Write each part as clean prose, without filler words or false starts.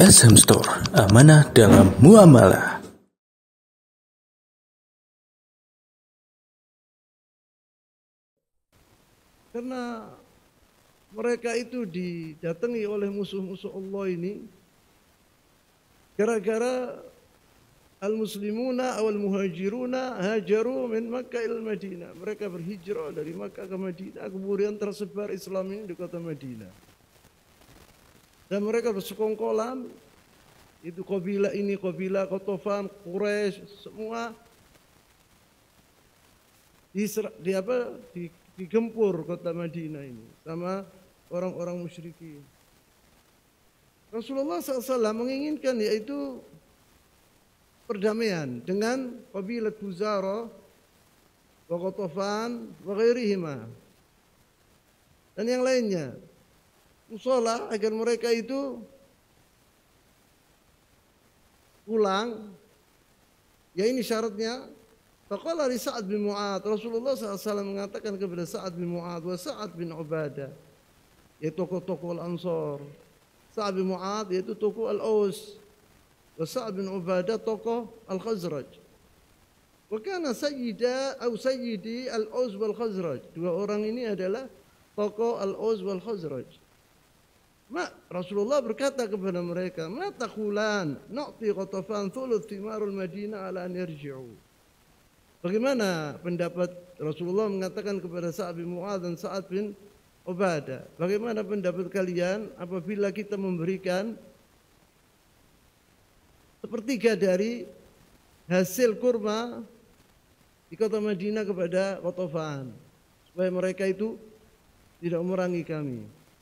Asham Store, amanah dalam muamalah. Karena mereka itu didatangi oleh musuh-musuh Allah ini gara-gara al-muslimuna awal muhajiruna hajaru min Makkah ila Madinah. Mereka berhijrah dari Makkah ke Madinah, kemudian tersebar Islam ini di kota Madinah. Dan mereka bersekongkolan, itu kabilah ini, kabilah Qatafan, Quraisy, semua digempur kota Madinah ini sama orang-orang musyrikin. Rasulullah SAW menginginkan yaitu perdamaian dengan kabilah Khuzarah, wa Qatafan, wa ghairihima dan yang lainnya. Musalah agar mereka itu pulang. Ya ini syaratnya. Faqala li Sa'ad bin Mu'adz, Rasulullah SAW mengatakan kepada Sa'ad bin Mu'adz wa Sa'ad bin Ubadah, yaitu tokoh-tokoh Al-Ansar. Sa'ad bin Mu'adz yaitu tokoh Al-Aus, wa Sa'ad bin Ubadah tokoh Al-Khazraj. Wa kana sayyidi Al-Aus wal Khazraj. Dua orang ini adalah tokoh Al-Aus wal Khazraj. Rasulullah berkata kepada mereka, ma taqulan nu'ti Qatafan thuluth thimarul Madinah ala an yarji'u. Bagaimana pendapat Rasulullah mengatakan kepada Sa'ad bin Mu'adz dan Sa'ad bin Ubadah, bagaimana pendapat kalian apabila kita memberikan sepertiga dari hasil kurma di kota Madinah kepada Qatafan supaya mereka itu tidak memerangi kami.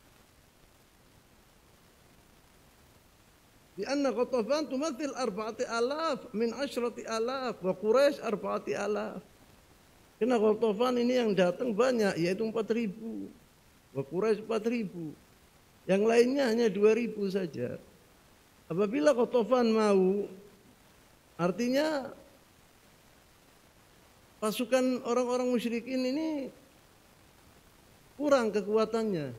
لأن قطفان تمثل 4,000 من 10,000 وقريش 4,000. Karena Qatafan ini yang datang banyak, yaitu 4,000. Wa Quraisy 4,000. Yang lainnya hanya 2,000 saja. Apabila Qatafan mau, artinya pasukan orang-orang musyrikin ini kurang kekuatannya.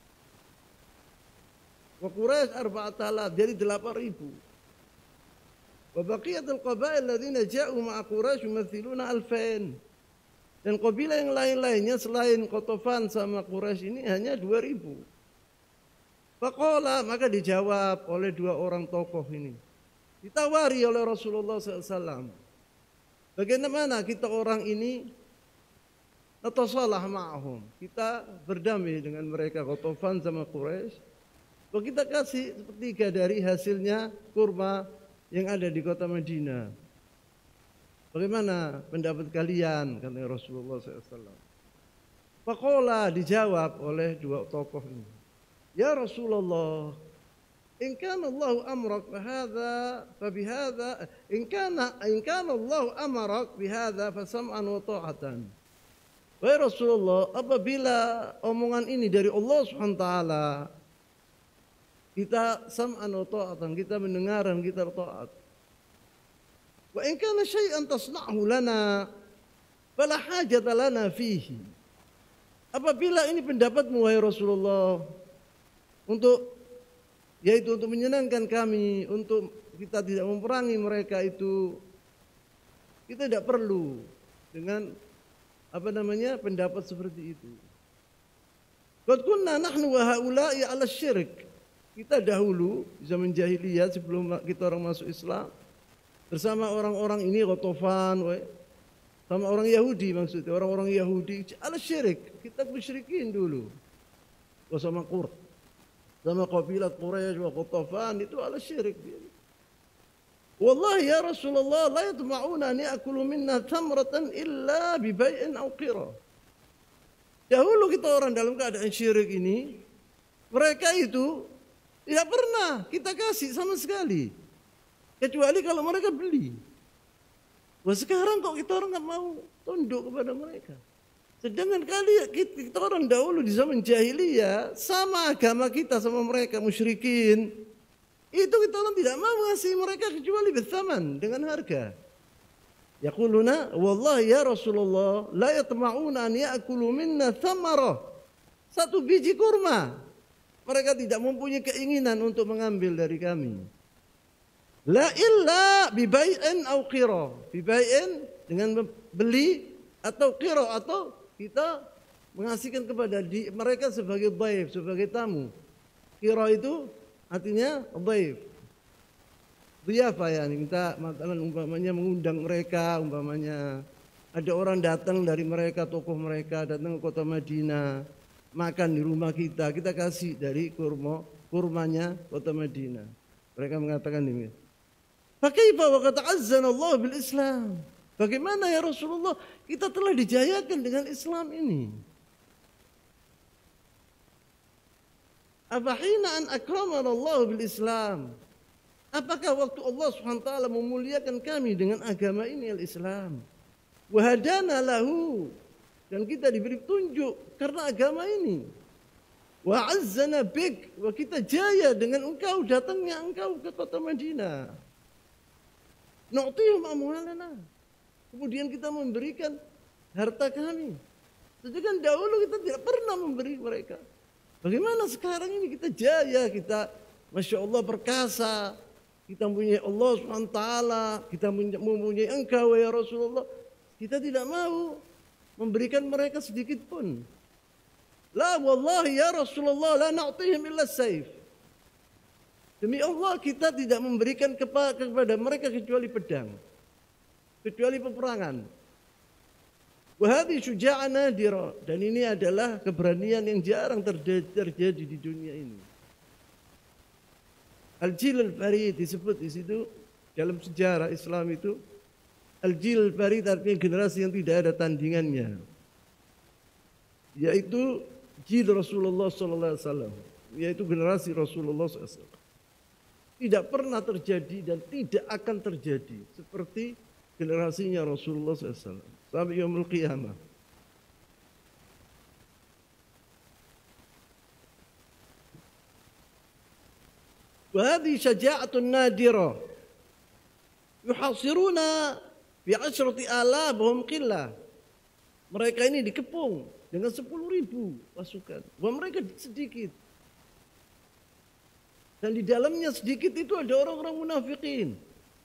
Wa Quraisy 4,000, jadi 8,000. Wa baqiyatul qabail alladziina jaa'u ma'a Quraisy yumathiluna 2,000. Dan kabilah yang lain-lainnya selain Qatafan sama Quraisy ini hanya 2,000. Faqala, maka dijawab oleh dua orang tokoh ini. Ditawari oleh Rasulullah SAW. Bagaimana kita orang ini natasalah ma'ahum. Kita berdamai dengan mereka Qatafan sama Quraisy. Kalau kita kasih sepertiga dari hasilnya kurma yang ada di kota Madinah. Bagaimana pendapat kalian? Kata Rasulullah SAW. Faqala, dijawab oleh dua tokoh ini. Ya Rasulullah, in kana Allah amrak bihadza fabihadza, in kana Allah amarak bihadza fasam'an wa ta'atan. Wahai Rasulullah, apabila omongan ini dari Allah Subhanahu wa taala, kita sam'an wa ta'atan, kita mendengar dan kita taat. Wa in kana syai'an tasna'hu lana fala hajata lana fihi. Apabila ini pendapatmu wahai Rasulullah untuk menyenangkan kami, untuk kita tidak memerangi mereka itu, kita tidak perlu dengan pendapat seperti itu. Qad kunna nahnu wa haula'i 'ala syirik. Kita dahulu zaman jahiliyah sebelum kita orang masuk Islam bersama orang-orang ini Qatafan sama orang Yahudi, maksudnya orang-orang Yahudi ala syirik, kita musyrikin dulu. Sama kabilah Quraisy wa Qatafan itu ala syirik. Wallahi ya Rasulullah la yatma'una an ya'kulu minna thamratan illa bi bai'in aw qira. Dahulu kita orang dalam keadaan syirik ini, mereka itu tidak pernah kita kasih sama sekali, kecuali kalau mereka beli. Wah, sekarang kok kita orang nggak mau tunduk kepada mereka. Sedangkan kita orang dahulu di zaman jahiliyah sama agama kita sama mereka musyrikin, itu kita orang tidak mau ngasih mereka kecuali bersaman dengan harga. Yaquluna wallahi ya Rasulullah la yatma'una an ya'kulu minna thamarah, satu biji kurma mereka tidak mempunyai keinginan untuk mengambil dari kami. La illa bibai'in au qira. Bibai'in dengan beli atau qira atau kita mengasihkan kepada mereka sebagai dhaif, sebagai tamu. Qira itu artinya dhaif. Dhiyafah ya, kita umpamanya mengundang mereka, umpamanya ada orang datang dari mereka, tokoh mereka datang ke kota Madinah, makan di rumah kita kasih dari kurmanya kota Madinah. Mereka mengatakan ini. Fakaifa wa qad azzana Allah bil Islam. Bagaimana ya Rasulullah, kita telah dijayakan dengan Islam ini. Afahina an akramana Allah bil Islam. Apakah waktu Allah SWT memuliakan kami dengan agama ini al-Islam? Wahadana lahu, dan kita diberi petunjuk karena agama ini. Wa azzana bik, wa kita jaya dengan engkau, datangnya engkau ke kota Madinah. Nu'tihum amwalana, kemudian kita memberikan harta kami. Sedangkan dahulu kita tidak pernah memberi mereka. Bagaimana sekarang ini kita jaya, kita Masya Allah perkasa, kita mempunyai Allah SWT, kita mempunyai engkau ya Rasulullah. Kita tidak mau memberikan mereka sedikit pun. La wallahi ya Rasulullah la na'tihim illa saif. Demi Allah kita tidak memberikan kepada mereka kecuali pedang, kecuali peperangan. Wa hadhi syuja'an nadira, dan ini adalah keberanian yang jarang terjadi di dunia ini. Al-Jil al-Farid disebut di situ dalam sejarah Islam itu. Al-Jil al-Farid artinya generasi yang tidak ada tandingannya, yaitu Jil Rasulullah SAW, yaitu generasi Rasulullah SAW. Tidak pernah terjadi dan tidak akan terjadi seperti generasinya Rasulullah SAW sampai yaumul qiyamah. وهذه شجاعة نادرة يحاصرون بعشرة آلاف وهم قلة. Mereka ini dikepung dengan 10.000 pasukan, bahwa mereka sedikit. Dan di dalamnya sedikit itu ada orang-orang munafikin.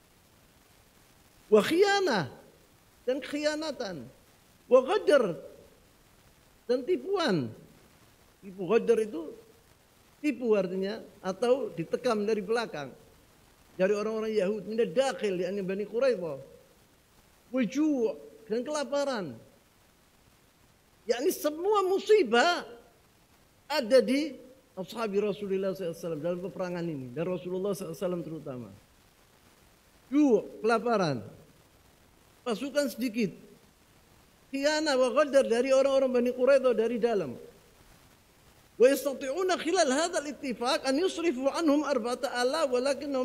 Wa khiyanah, dan khianatan. Wa ghadar, dan tipuan. Tipu ghadar itu tipu artinya, atau ditekam dari belakang dari orang-orang Yahudi, minad dakhil yakni Bani Quraidah. Wujud dan kelaparan, yakni semua musibah ada di ashabi Rasulullah SAW dalam peperangan ini, dan Rasulullah SAW terutama. Kelaparan, pasukan sedikit, khianah wa ghadar dari orang-orang Bani Quraidah dari dalam. ويستطيعون خلال هذا الاتفاق أن يصرفوا عنهم 4,000 ولكنهم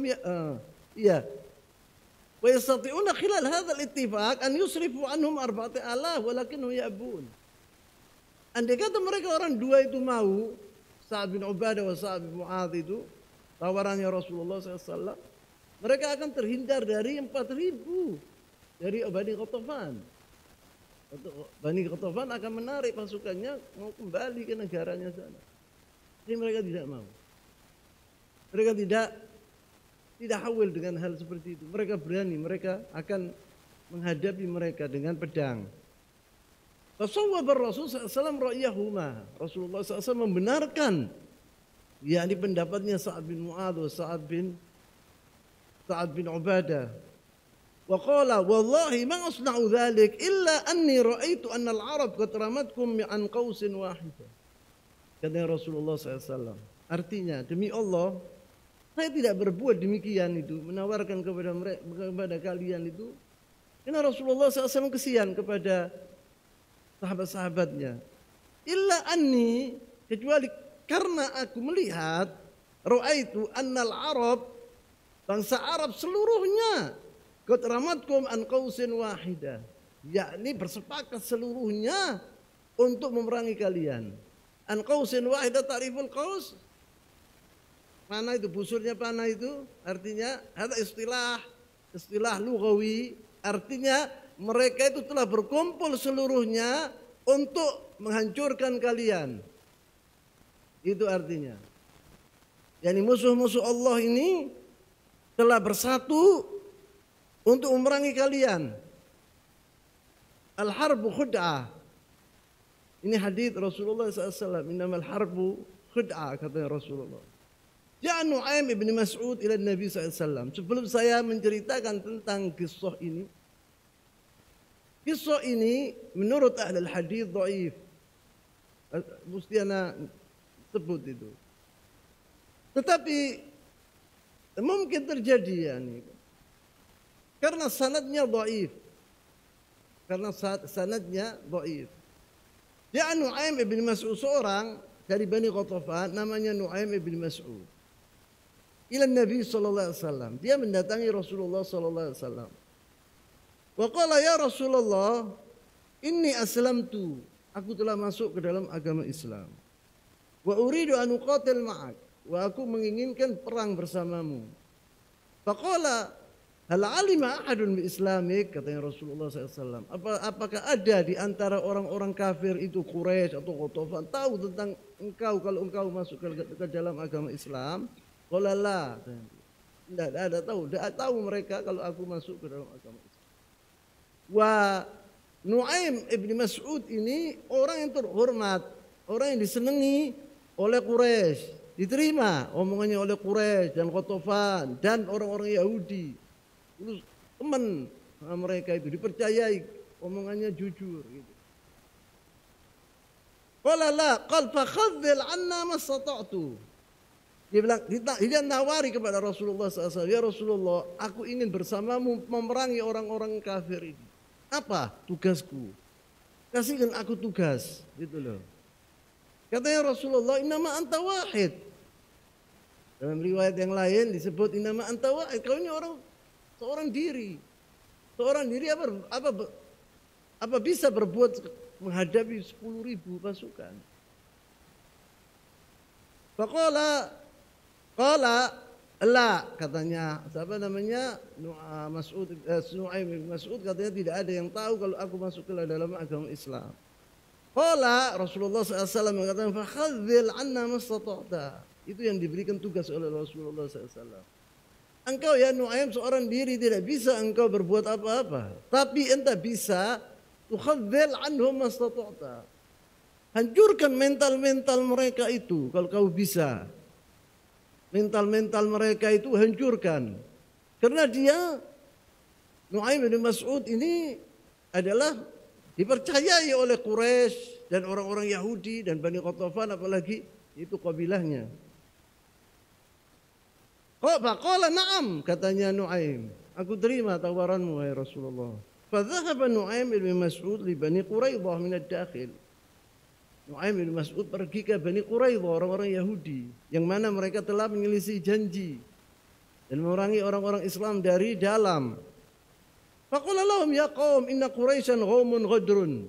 ويستطيعون خلال هذا الاتفاق أن يصرفوا عنهم 4,000 ولكنهم يأبون. Andai kata mereka orang dua itu mau, Sa'ad bin Ubadah wa Sa'ad bin Mu'adz itu, tawarannya Rasulullah SAW, mereka akan terhindar dari 4.000 dari Bani Ghatafan. Bani Ghatafan akan menarik pasukannya mau kembali ke negaranya sana. Ini mereka tidak mau. Mereka tidak hawil dengan hal seperti itu. Mereka berani, mereka akan menghadapi mereka dengan pedang. Fasawwaba Rasul SAW ra'yahuma. Rasulullah SAW membenarkan yakni pendapatnya Sa'ad bin Mu'adz, Sa'ad bin Ubadah. Wa qala wallahi ma asna'u dzalik illa anni ra'aitu anna al-arab qad ramatkum an qausin wahidah. Kata Rasulullah SAW. Artinya demi Allah, saya tidak berbuat demikian itu, menawarkan kepada kalian itu, karena Rasulullah SAW kesian kepada sahabat-sahabatnya. Illa anni, kecuali karena aku melihat, ra'aitu anna al-arab, bangsa Arab seluruhnya, qad ramatkum an qausin wahidah, yakni bersepakat seluruhnya untuk memerangi kalian. An qausin wahidah, ta'riful qaus, panah itu, busurnya panah itu artinya ada istilah lughawi, artinya mereka itu telah berkumpul seluruhnya untuk menghancurkan kalian. Itu artinya. yakni musuh-musuh Allah ini telah bersatu untuk memerangi kalian. Al-harbu khud'ah. Ini hadis Rasulullah SAW. Innamal harbu khud'ah, kata Rasulullah. Ja'a Nu'aim ibn Mas'ud ila Nabi SAW. Sebelum saya menceritakan tentang kisah ini menurut ahli hadis dhaif. Mesti ana sebut itu. Tetapi mungkin terjadi yani. Karena sanadnya dhaif. Ja'a Nu'aim ibn Mas'ud, seorang dari Bani Ghatafan namanya Nu'aim ibn Mas'ud. Ila Nabi sallallahu alaihi wasallam. Dia mendatangi Rasulullah sallallahu alaihi wasallam. Wa qala ya Rasulullah, inni aslamtu. Aku telah masuk ke dalam agama Islam. Wa uridu an uqatil ma'ak. Wa aku menginginkan perang bersamamu. Faqala hal alima ahadun bi islamik, katanya Rasulullah SAW. Apakah ada di antara orang-orang kafir itu Quraisy atau Ghatafan tahu tentang engkau kalau engkau masuk ke dalam agama Islam? Qala la. Tidak ada tahu mereka kalau aku masuk ke dalam agama Islam. Wa Nu'aim ibn Mas'ud ini orang yang terhormat, orang yang disenangi oleh Quraisy, diterima omongannya oleh Quraisy dan Ghatafan dan orang-orang Yahudi. Terus teman mereka itu dipercayai, omongannya jujur gitu. Qala la, qal fakhadhil 'anna mastata'tu. Dia bilang, dia nawari kepada Rasulullah SAW, ya Rasulullah, aku ingin bersamamu memerangi orang-orang kafir ini. Apa tugasku? Kasihkan aku tugas, gitu loh. Katanya Rasulullah, innama anta wahid. Dalam riwayat yang lain disebut innama anta wahid. Kau ini seorang diri. Seorang diri apa bisa berbuat menghadapi 10.000 pasukan? Qala la, katanya siapa namanya Nu'aim bin Mas'ud, katanya tidak ada yang tahu kalau aku masuk ke dalam agama Islam. Qala Rasulullah SAW mengatakan fakhadhil 'anna mastata'ta. Itu yang diberikan tugas oleh Rasulullah SAW. Engkau ya Nu'aim seorang diri, tidak bisa engkau berbuat apa-apa, tapi enta bisa tukhadhil 'anhum mastata'ta. Hancurkan mental-mental mereka itu kalau kau bisa. Mental-mental mereka itu hancurkan. Karena dia, Nu'aim bin Mas'ud ini adalah dipercayai oleh Quraisy dan orang-orang Yahudi dan Bani Ghatafan, apalagi itu kabilahnya. Faqala na'am, katanya Nu'aim, aku terima tawaranmu ya Rasulullah. Fadhahaba Nu'aim bin Mas'ud li Bani Quraidah min ad-dakhil. Nu'aim bin Mas'ud pergi ke Bani Quraidah, orang-orang Yahudi, yang mana mereka telah menyelisih janji dan memerangi orang-orang Islam dari dalam. Faqala lahum ya qaum inna Quraisyan qaumun ghadrun.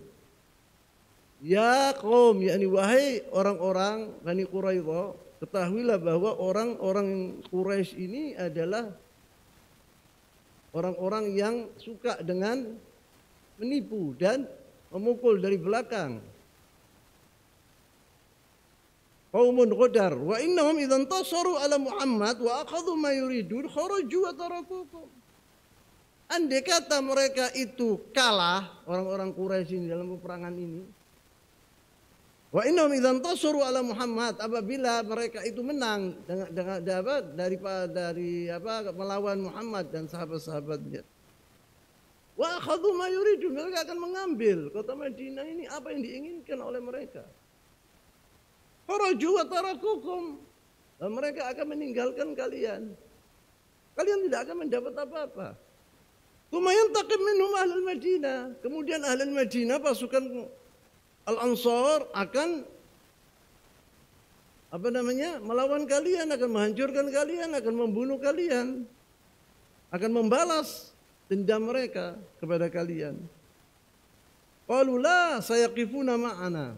Ya qaum, yakni wahai orang-orang Bani Quraidah, ketahuilah bahwa orang-orang Quraisy ini adalah orang-orang yang suka dengan menipu dan memukul dari belakang. Qaumun ghadar wa innahum idzan tasaru ala Muhammad wa akhadhu ma yuridun kharaju wa tarakukum. Andai kata mereka itu kalah, orang-orang Quraisy ini dalam peperangan ini, wa innahum idzan tasaru ala Muhammad, apabila mereka itu menang dari melawan Muhammad dan sahabat-sahabatnya, wa akhadhu ma yuridun, mereka akan mengambil kota Madinah ini apa yang diinginkan oleh mereka. Kharaju wa tarakukum, dan mereka akan meninggalkan kalian. Kalian tidak akan mendapat apa-apa. Lumayan taqim minhum ahlul Madinah. Kemudian ahlul Madinah, pasukan Al-Ansar akan melawan kalian, akan menghancurkan kalian, akan membunuh kalian, akan membalas dendam mereka kepada kalian. Qalu la sayaqifuna ma'ana.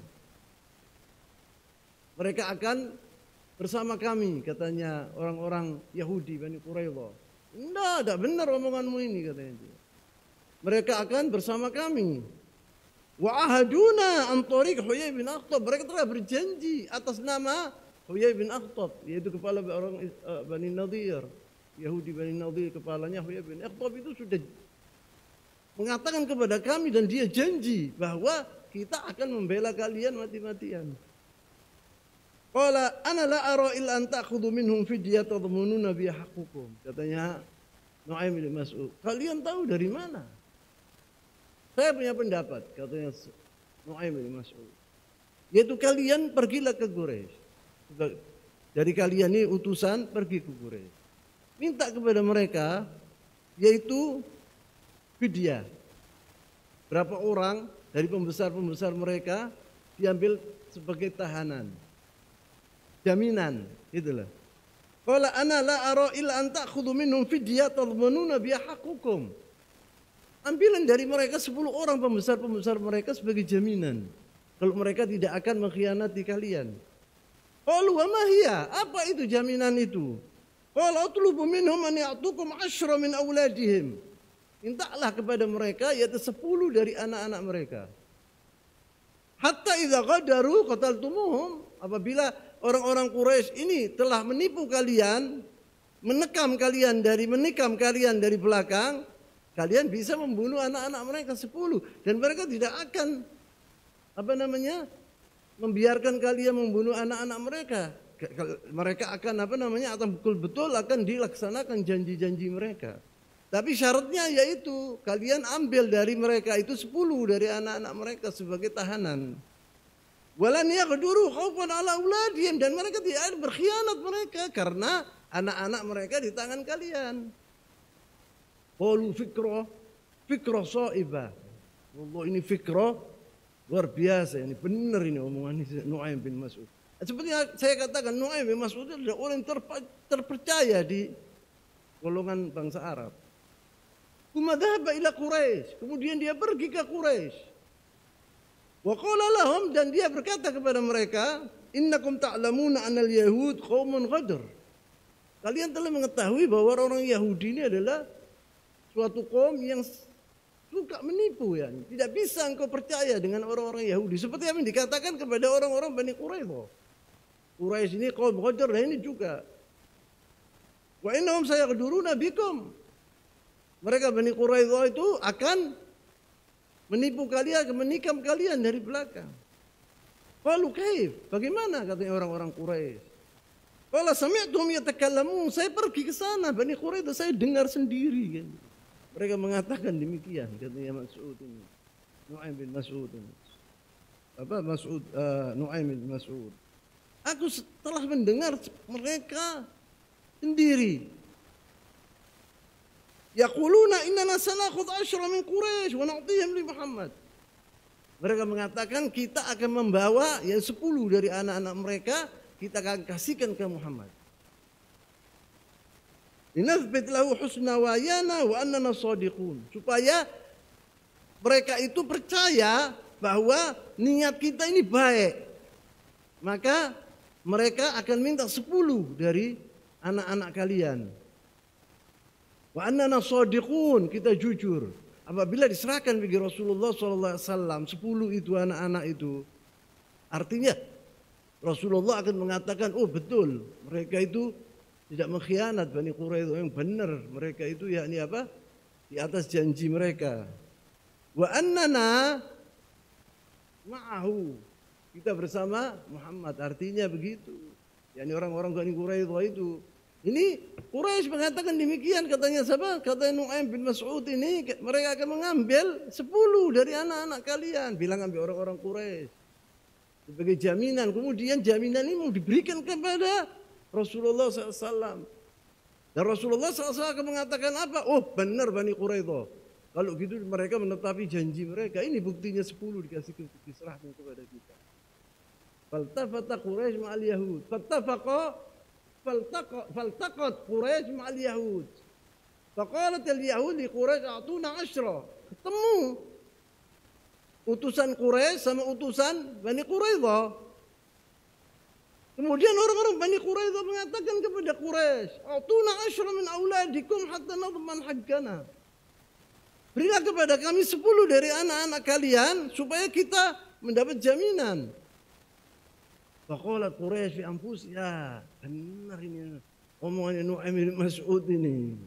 Mereka akan bersama kami, katanya orang-orang Yahudi Bani Quraidah. Tidak benar omonganmu ini, katanya dia. Mereka akan bersama kami. Wa ahaduna an tariq Huyai bin Akhtab. Mereka telah berjanji atas nama Huyai bin Akhtab, yaitu kepala orang Bani Nadir. Yahudi Bani Nadir, kepalanya Huyai bin Akhtab itu sudah mengatakan kepada kami dan dia janji bahwa kita akan membela kalian mati-matian. Qala ana la ara illa an ta'khudhu minhum fidyah tadmununa bi haqqukum. Katanya Nu'aim bin Mas'ud, kalian tahu dari mana? Saya punya pendapat, katanya Nu'aim bin Mas'ud. Yaitu kalian pergilah ke Quraisy. Dari kalian ini utusan pergi ke Quraisy. Minta kepada mereka yaitu fidyah. Berapa orang dari pembesar-pembesar mereka diambil sebagai tahanan. Jaminan, itulah. Qala ana la ara illa an ta'khudhu minhum fidyah tadmununa bi haqqukum. Ambilan dari mereka 10 orang pembesar-pembesar mereka sebagai jaminan kalau mereka tidak akan mengkhianati kalian. Qalu wa ma hiya? Apa itu jaminan itu? Qala atlubu minhum an ya'tukum 10 min auladihim. Mintalah kepada mereka yaitu 10 dari anak-anak mereka. Hatta idza qadaru qataltumuhum, apabila orang-orang Quraisy ini telah menipu kalian, menikam kalian dari belakang, kalian bisa membunuh anak-anak mereka 10 dan mereka tidak akan membiarkan kalian membunuh anak-anak mereka. Mereka akan atau betul-betul akan dilaksanakan janji-janji mereka. Tapi syaratnya yaitu kalian ambil dari mereka itu 10 dari anak-anak mereka sebagai tahanan. Walan yaqduru khaufan ala auladihim, dan mereka tidak berkhianat mereka karena anak-anak mereka di tangan kalian. Qalu fikrah shaibah. Wallah ini fikrah luar biasa, ini benar ini omongan Nu'aim bin Mas'ud. Seperti saya katakan, Nu'aim bin Mas'ud adalah orang yang terpercaya di golongan bangsa Arab. Kumadhaba ila Quraisy, kemudian dia pergi ke Quraisy. Wa qala lahum, dan dia berkata kepada mereka, innakum ta'lamuna anal yahud qaumun ghadr. Kalian telah mengetahui bahwa orang Yahudi ini adalah suatu kaum yang suka menipu ya. Tidak bisa engkau percaya dengan orang-orang Yahudi. Seperti yang dikatakan kepada orang-orang Bani Quraidah. Quraisy ini kaum ghadr, dan ini juga. Wa innahum sayaqduruna bikum. Mereka Bani Quraidah itu akan menipu kalian, menikam kalian dari belakang. Qalu kaif? Bagaimana katanya orang-orang Quraisy? Qala sami'tuhum yatakallamun, saya pergi ke sana Bani Quraidah, saya dengar sendiri kan. Mereka mengatakan demikian, katanya Mas'ud ini. Nu'aim bin Mas'ud ini. Nu'aim bin Mas'ud. Aku telah mendengar mereka sendiri. Yaquluna innana sanakhudh 10 min Quraisy wa na'tihim li Muhammad. Mereka mengatakan kita akan membawa yang 10 dari anak-anak mereka, kita akan kasihkan ke Muhammad. Linathbit lahu husna wayana wa annana shadiqun. Supaya mereka itu percaya bahwa niat kita ini baik. Maka mereka akan minta 10 dari anak-anak kalian. Wa annana shadiqun, kita jujur. Apabila diserahkan bagi Rasulullah SAW 10 itu anak-anak itu, artinya Rasulullah akan mengatakan, oh betul, mereka itu tidak mengkhianat Bani Quraidah, yang benar mereka itu yakni apa? Di atas janji mereka. Wa annana ma'ahu, kita bersama Muhammad, artinya begitu. Yakni orang-orang Bani Quraidah itu. Ini Quraisy mengatakan demikian, katanya siapa? Katanya Nu'aim bin Mas'ud ini, mereka akan mengambil 10 dari anak-anak kalian. Bilang ambil orang-orang Quraisy sebagai jaminan. Kemudian jaminan ini mau diberikan kepada Rasulullah SAW. Dan Rasulullah SAW akan mengatakan apa? Oh benar Bani Quraidah. Kalau gitu mereka menetapi janji mereka. Ini buktinya 10 dikasih diserahkan kepada kita. Faltafata Quraisy ma'al Yahud. Faltaqat Quraisy ma'al Yahud. Faqalat al-Yahud li Quraisy a'tuna 10. Ketemu utusan Quraisy sama utusan Bani Quraidah. Kemudian orang-orang Bani Quraidah mengatakan kepada Quraisy, "A'tuna 10 min auladikum hatta nadman hajjana." Berilah kepada kami 10 dari anak-anak kalian supaya kita mendapat jaminan. Faqalat Quraisy fi anfusiha. Benar ini omongannya Nu'aim bin Mas'ud ini.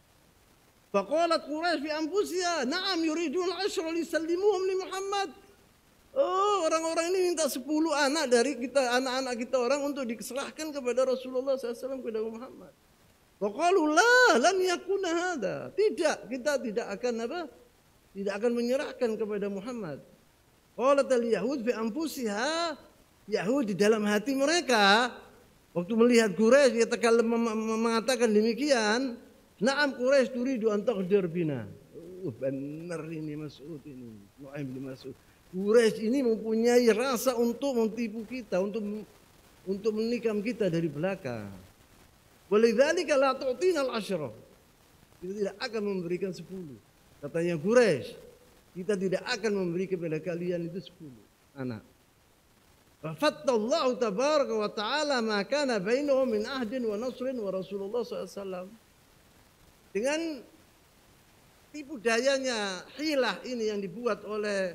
Faqalat Quraisy fi anfusiha, na'am yuridun al-ashra lisallimuhum li Muhammad. Oh, orang-orang ini minta 10 anak dari kita, anak-anak kita orang untuk diserahkan kepada Rasulullah SAW, kepada Muhammad. Waqalu la lan yakuna hadza. Tidak, kita tidak akan apa? Tidak akan menyerahkan kepada Muhammad. Qalat al-yahud fi anfusiha, Yahud di dalam hati mereka waktu melihat Quraisy mengatakan demikian, na'am Quraisy turidu an taqdir bina. Benar ini Mas'ud ini, Nu'aim bin Mas'ud. Quraisy ini mempunyai rasa untuk mentipu kita, untuk menikam kita dari belakang. Walidzalika la tu'tina al-ashra. Kita tidak akan memberikan 10. Katanya Quraisy, kita tidak akan memberi kepada kalian itu 10 anak. Fafattallahu tabaraka wa ta'ala ma kana bainahum min ahdin wa nasrin wa Rasulullah SAW. Dengan tipu dayanya hilah ini yang dibuat oleh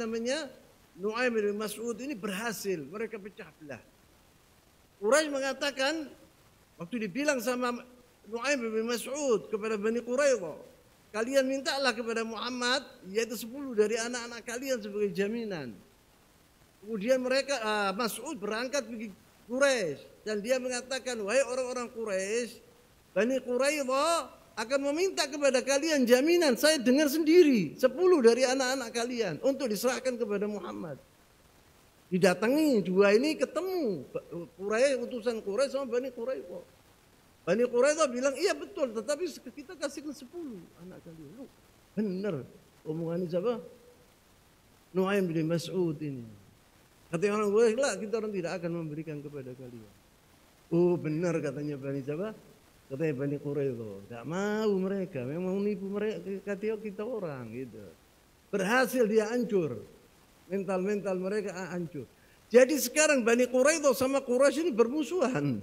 Nu'aim bin Mas'ud ini berhasil, mereka pecah belah. Quraisy mengatakan waktu dibilang sama Nu'aim bin Mas'ud kepada Bani Quraidah, kalian mintalah kepada Muhammad yaitu 10 dari anak-anak kalian sebagai jaminan. Kemudian mereka Mas'ud berangkat pergi Quraisy dan dia mengatakan, wahai orang-orang Quraisy, Bani Quraidah akan meminta kepada kalian jaminan, saya dengar sendiri 10 dari anak-anak kalian untuk diserahkan kepada Muhammad. Didatangi dua ini ketemu Quraisy, utusan Quraisy sama Bani Quraidah. Bani Quraidah bilang iya betul, tetapi kita kasihkan 10 anak kalian. Loh, benar omongan siapa? Nu'aim bin Mas'ud ini. Kata orang Quraisy, lah kita orang tidak akan memberikan kepada kalian. Oh benar katanya Bani siapa? Katanya Bani Quraidah, tidak mau mereka, memang menipu mereka, kata kita orang gitu. Berhasil dia hancur, mental mereka hancur. Jadi sekarang Bani Quraidah sama Quraisy ini bermusuhan,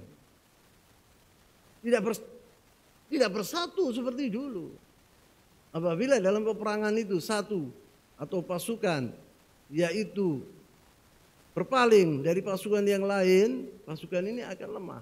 tidak bersatu seperti dulu. Apabila dalam peperangan itu satu atau pasukan, yaitu berpaling dari pasukan yang lain, pasukan ini akan lemah.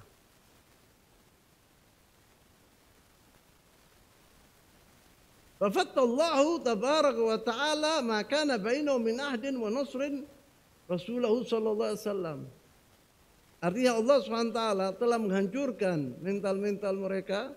Fafattallahu tabaraka wa ta'ala ma kana bainahum min ahdin wa nasrin Rasulullah sallallahu alaihi wasallam. Artinya Allah SWT telah menghancurkan mental mereka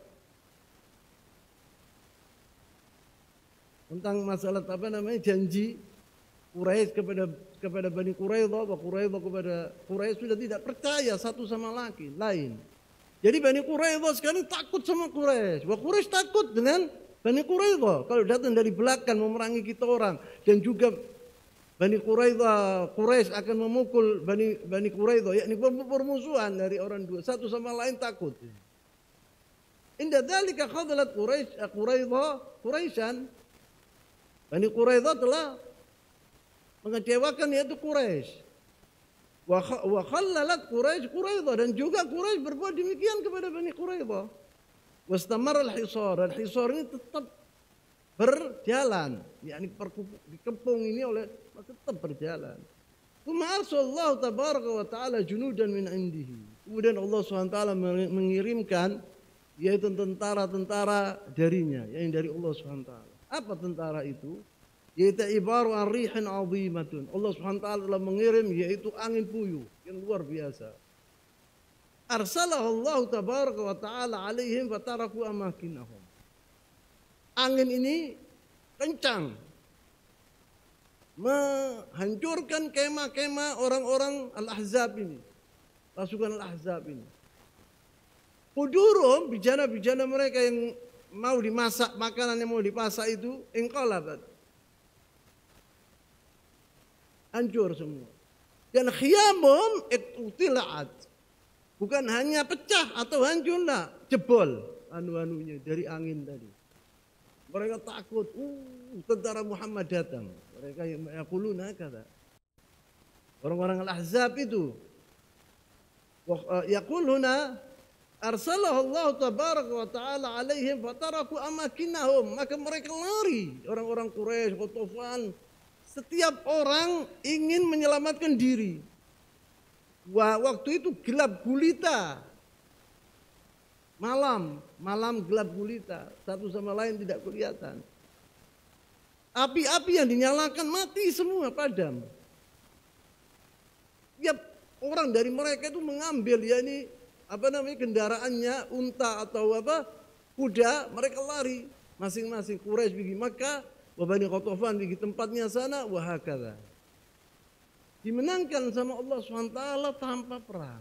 tentang masalah janji Quraisy kepada Bani Quraidah, bahwa Quraidah kepada Quraisy sudah tidak percaya satu sama lain. Jadi Bani Quraidah sekarang takut sama Quraisy. Bahwa Quraisy takut dengan Bani Quraidah. Kalau datang dari belakang memerangi kita orang, dan juga Bani Quraidah, Quraisy akan memukul Bani Quraidah, yakni permusuhan dari orang dua, satu sama lain takut. Inda dzalika khadalat Quraisyan. Bani Quraidah telah mengecewakan yaitu Quraisy. Wa khallalat Quraidah, dan juga Quraisy berbuat demikian kepada Bani Quraidah. Wastamar al-hisar, dan hisar ini tetap berjalan, yakni dikepung ini oleh tetap berjalan. Tsumma arsalallahu tabaraka wa ta'ala junudan min indihi. Kemudian Allah SWT mengirimkan yaitu tentara-tentara darinya, yang dari Allah SWT. Apa tentara itu? Yaitu ibaru an rihin 'azimatun. Allah SWT telah mengirim yaitu angin puyuh yang luar biasa. Arsalahu Allah tabaraka wa ta'ala alaihim fataraku amakinahum. Angin ini kencang, menghancurkan kemah-kemah orang-orang Al-Ahzab ini, pasukan Al-Ahzab ini. Qudurum, bijana-bijana mereka yang mau dimasak, makanan yang mau dipasak itu inqalabat, hancur semua. Dan khiyamum utilaat, bukan hanya pecah atau hancur, lah, jebol anu-anunya dari angin tadi. Mereka takut, tentara Muhammad datang. Mereka yaquluna kata. Orang-orang Al-Ahzab itu yaquluna arsalahu Allah tabaraka wa ta'ala alaihim fataraku amakinahum. Maka mereka lari, orang-orang Quraisy, Ghatafan. Setiap orang ingin menyelamatkan diri. Waktu itu gelap gulita. Malam gelap gulita. Satu sama lain tidak kelihatan. Api-api yang dinyalakan mati semua, padam. Tiap orang dari mereka itu mengambil kendaraannya, unta atau kuda, mereka lari masing-masing. Quraisy pergi Makkah, wa Bani Qatafan pergi tempatnya sana, wa hakadha. Dimenangkan sama Allah SWT tanpa perang.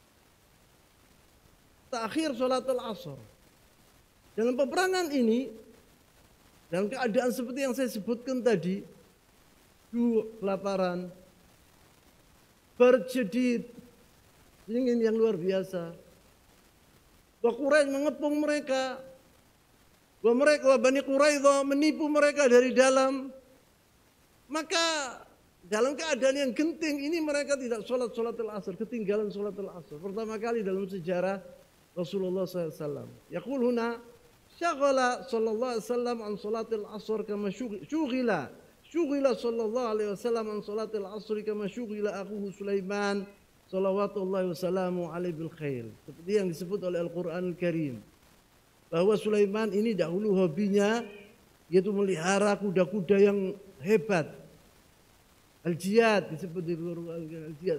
Takhir salatul asr. Dalam peperangan ini, dalam keadaan seperti yang saya sebutkan tadi, kelaparan, berjedid, ingin yang luar biasa. Quraisy mengepung mereka. Bani Quraidah menipu mereka dari dalam. Maka dalam keadaan yang genting ini mereka tidak sholatul asr, ketinggalan sholatul asr. Pertama kali dalam sejarah Rasulullah SAW. Yaqul huna syaghala sallallahu alaihi wasallam an sholatul asr kama syughila sallallahu alaihi wasallam an sholatul asr kama syughila akhuhu Sulaiman salawatullahi wassalamu alaihi bil khair. Seperti yang disebut oleh Al-Qur'anul Karim. Bahwa Sulaiman ini dahulu hobinya yaitu melihara kuda-kuda yang hebat. Al-jiyad disebut di al-jiyad,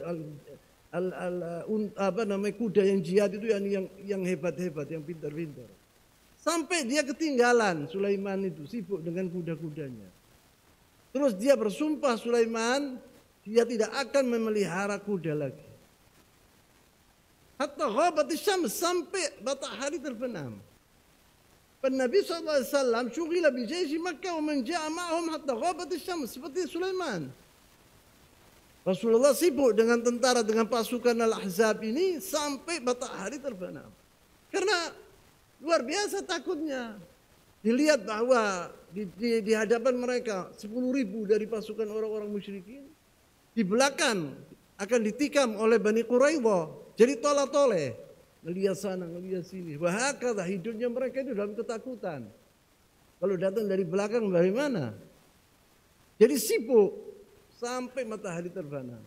kuda yang jihad itu yang hebat-hebat, yang pintar-pintar. Sampai dia ketinggalan, Sulaiman itu sibuk dengan kuda-kudanya. Terus dia bersumpah Sulaiman, dia tidak akan memelihara kuda lagi. Hatta ghabatis syams, sampai matahari terbenam. Nabi SAW syughila bi jaysh Makkah wa man ja'a ma'ahum hatta ghabatis syams, seperti Sulaiman. Rasulullah sibuk dengan tentara, dengan pasukan Al-Ahzab ini sampai matahari terbenam. Karena luar biasa takutnya. Dilihat bahwa di hadapan mereka 10.000 dari pasukan orang-orang musyrikin. Di belakang akan ditikam oleh Bani Quraidah. Jadi tola-toleh. Ngelihat sana, ngelihat sini. Bahkan hidupnya mereka itu dalam ketakutan. Kalau datang dari belakang bagaimana? Jadi sibuk sampai matahari terbenam.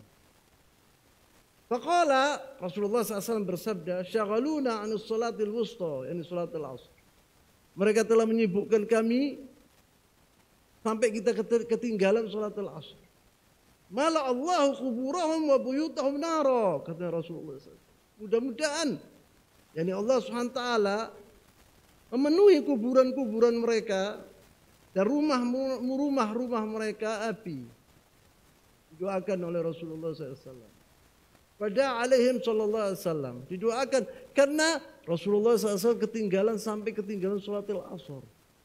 Faqala Rasulullah SAW bersabda, syaghaluna anus salatil wusta, yakni salatul asr. Mereka telah menyibukkan kami sampai kita ketinggalan salatul asr. Mala Allahu quburahum wa buyutahum nara, kata Rasulullah SAW. Mudah-mudahan yakni Allah SWT memenuhi kuburan-kuburan mereka dan rumah-rumah mereka api. Didoakan oleh Rasulullah SAW. Pada alaihim sallallahu alaihi wasallam. Didoakan karena Rasulullah SAW ketinggalan sampai ketinggalan sholatul asr.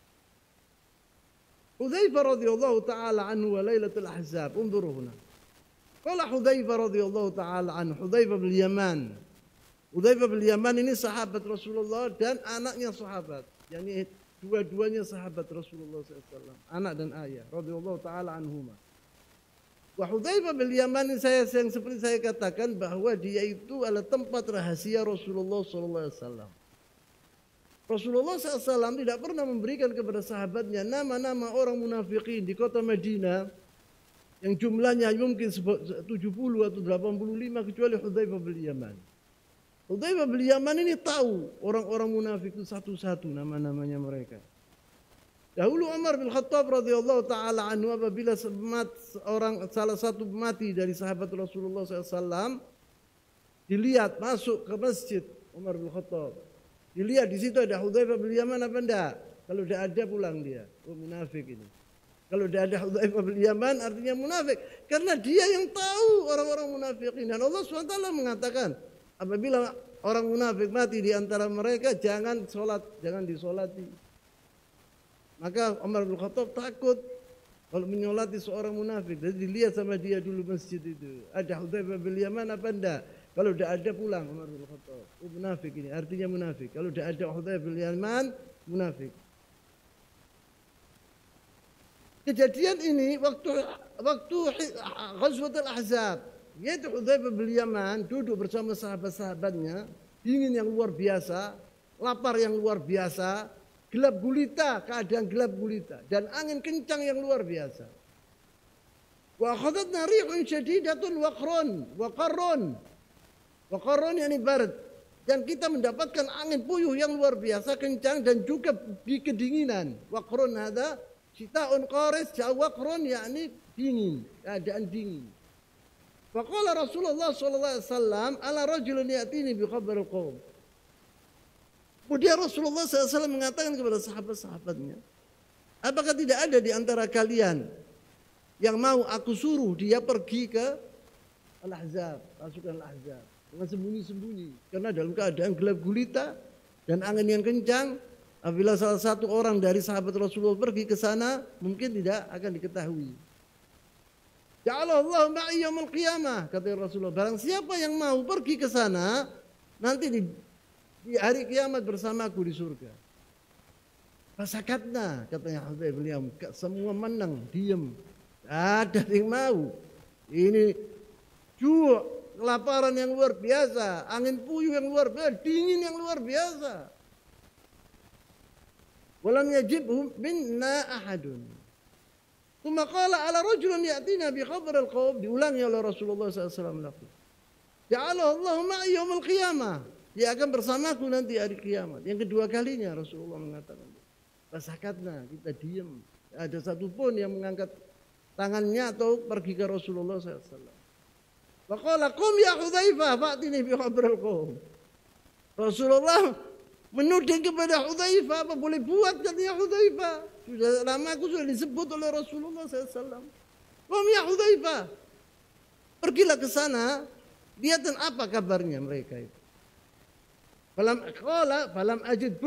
Hudzaifah radhiyallahu ta'ala anhu wa lailatul ahzab. Unzuru huna. Qala Hudzaifah radhiyallahu ta'ala anhu. Hudzaifah bin Yaman. Hudzaifah bin Yaman ini sahabat Rasulullah dan anaknya sahabat. Yani dua-duanya sahabat Rasulullah SAW. Anak dan ayah. Radhiyallahu ta'ala anhuma. Wa Hudzaifah bin Yaman ini yang seperti saya katakan bahwa dia itu adalah tempat rahasia Rasulullah SAW. Rasulullah SAW tidak pernah memberikan kepada sahabatnya nama-nama orang munafikin di kota Madinah yang jumlahnya mungkin 70 atau 85 kecuali Hudzaifah bin Yaman. Hudzaifah bin Yaman ini tahu orang-orang munafik itu satu-satu nama-namanya mereka. Dahulu Umar bin Khattab radhiyallahu ta'ala anhu apabila salah satu mati dari sahabat Rasulullah SAW dilihat masuk ke masjid Umar bin Khattab. Dilihat di situ ada Hudzaifah bin Yaman apa enggak? Kalau tidak ada pulang dia. Oh munafik ini. Kalau tidak ada Hudzaifah bin Yaman artinya munafik. Karena dia yang tahu orang-orang munafik ini. Dan Allah SWT mengatakan apabila orang munafik mati di antara mereka jangan sholat, jangan disolati. Maka Umar bin Khattab takut kalau menyolati seorang munafik. Jadi dilihat sama dia dulu masjid itu. Ada Hudzaifah bin Yaman apa enggak? Kalau tidak ada pulang Umar bin Khattab. Oh munafik ini, artinya munafik. Kalau tidak ada Hudzaifah bin Yaman, munafik. Kejadian ini waktu Ghazwatul Ahzab. Yaitu Hudzaifah bin Yaman duduk bersama sahabat-sahabatnya. Dingin yang luar biasa, lapar yang luar biasa. Gelap gulita, keadaan gelap gulita dan angin kencang yang luar biasa. Wa akhadhatna rihun syadidatun wa qarrun. Wa qarrun yani barad. Dan kita mendapatkan angin puyuh yang luar biasa kencang dan juga di kedinginan. Waqrun hada syita'un qaris, waqrun yakni dingin, keadaan dingin. Faqala Rasulullah sallallahu alaihi wasallam, ala rajulun ya'tini bi khabaril qaum. Kemudian Rasulullah SAW mengatakan kepada sahabat-sahabatnya, apakah tidak ada di antara kalian yang mau aku suruh dia pergi ke Al-Ahzab, pasukan Al-Ahzab, dengan sembunyi-sembunyi, karena dalam keadaan gelap gulita dan angin yang kencang. Apabila salah satu orang dari sahabat Rasulullah pergi ke sana, mungkin tidak akan diketahui. Ja'alallahu ma'i yaumil qiyamah, kata Rasulullah, barang siapa yang mau pergi ke sana, nanti di hari kiamat bersamaku di surga. Fasakatna, katanya Hudzaifah, beliau semua menang, diam. Ada yang mau. Ini ju' kelaparan yang luar biasa, angin puyuh yang luar biasa, dingin yang luar biasa. Walam yajibhum minna ahadun. Tsumma qala ala rajulun ya'tina bi khabar al-qaum, diulangi oleh Rasulullah SAW. Ja'alahu Allah ma'i yaumil qiyamah. Dia akan bersamaku nanti hari kiamat. Yang kedua kalinya Rasulullah mengatakan. Fasakatna, kita diam. Ada satu pun yang mengangkat tangannya atau pergi ke Rasulullah SAW. Wa qala qum ya Hudzaifah fa'tini bi khabaril qaum. Rasulullah menuding kepada Hudzaifah, apa boleh buat katanya Hudzaifah. Sudah lama aku sudah disebut oleh Rasulullah SAW. Qum ya Hudzaifah. Pergilah ke sana, lihat dan apa kabarnya mereka itu. Falam ajid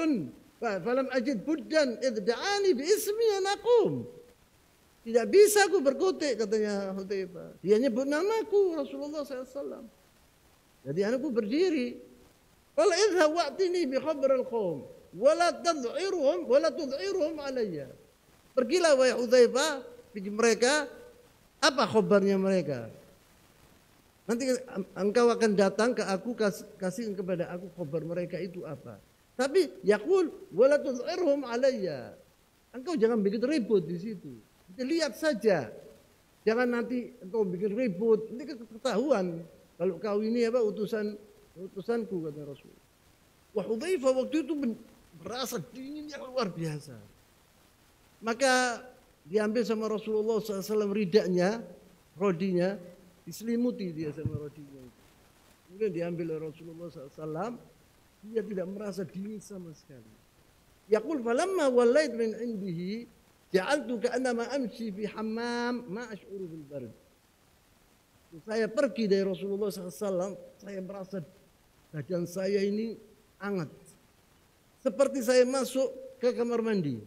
buddan id'ani bi ismi anaqum. Tidak bisa aku berkutik, katanya Hudzaifah. Dia nyebut namaku Rasulullah SAW. Jadi aku berdiri. Qala idhhab wa'tini bi khabar al-qaum wala tud'irhum alayya. Pergilah wahai Hudzaifah, pergi mereka, apa khabarnya mereka? Nanti engkau akan datang ke aku, kasih kepada aku khabar mereka itu apa. Tapi yaqul wala tud'irhum alayya. Engkau jangan bikin ribut di situ. Lihat saja. Jangan nanti engkau bikin ribut, ini ketahuan kalau kau ini apa utusanku, kata Rasul. Wah, Hudzaifah waktu itu merasa dingin yang luar biasa. Maka diambil sama Rasulullah SAW ridanya, rodinya, diselimuti dia sama rodinya itu. Kemudian diambil oleh Rasulullah SAW, dia tidak merasa dingin sama sekali. Yaqul falamma wallait min indihi ja'altu ka'annama amshi fi hammam ma ash'uru bil bard. Saya pergi dari Rasulullah SAW, saya merasa badan saya ini hangat. Seperti saya masuk ke kamar mandi.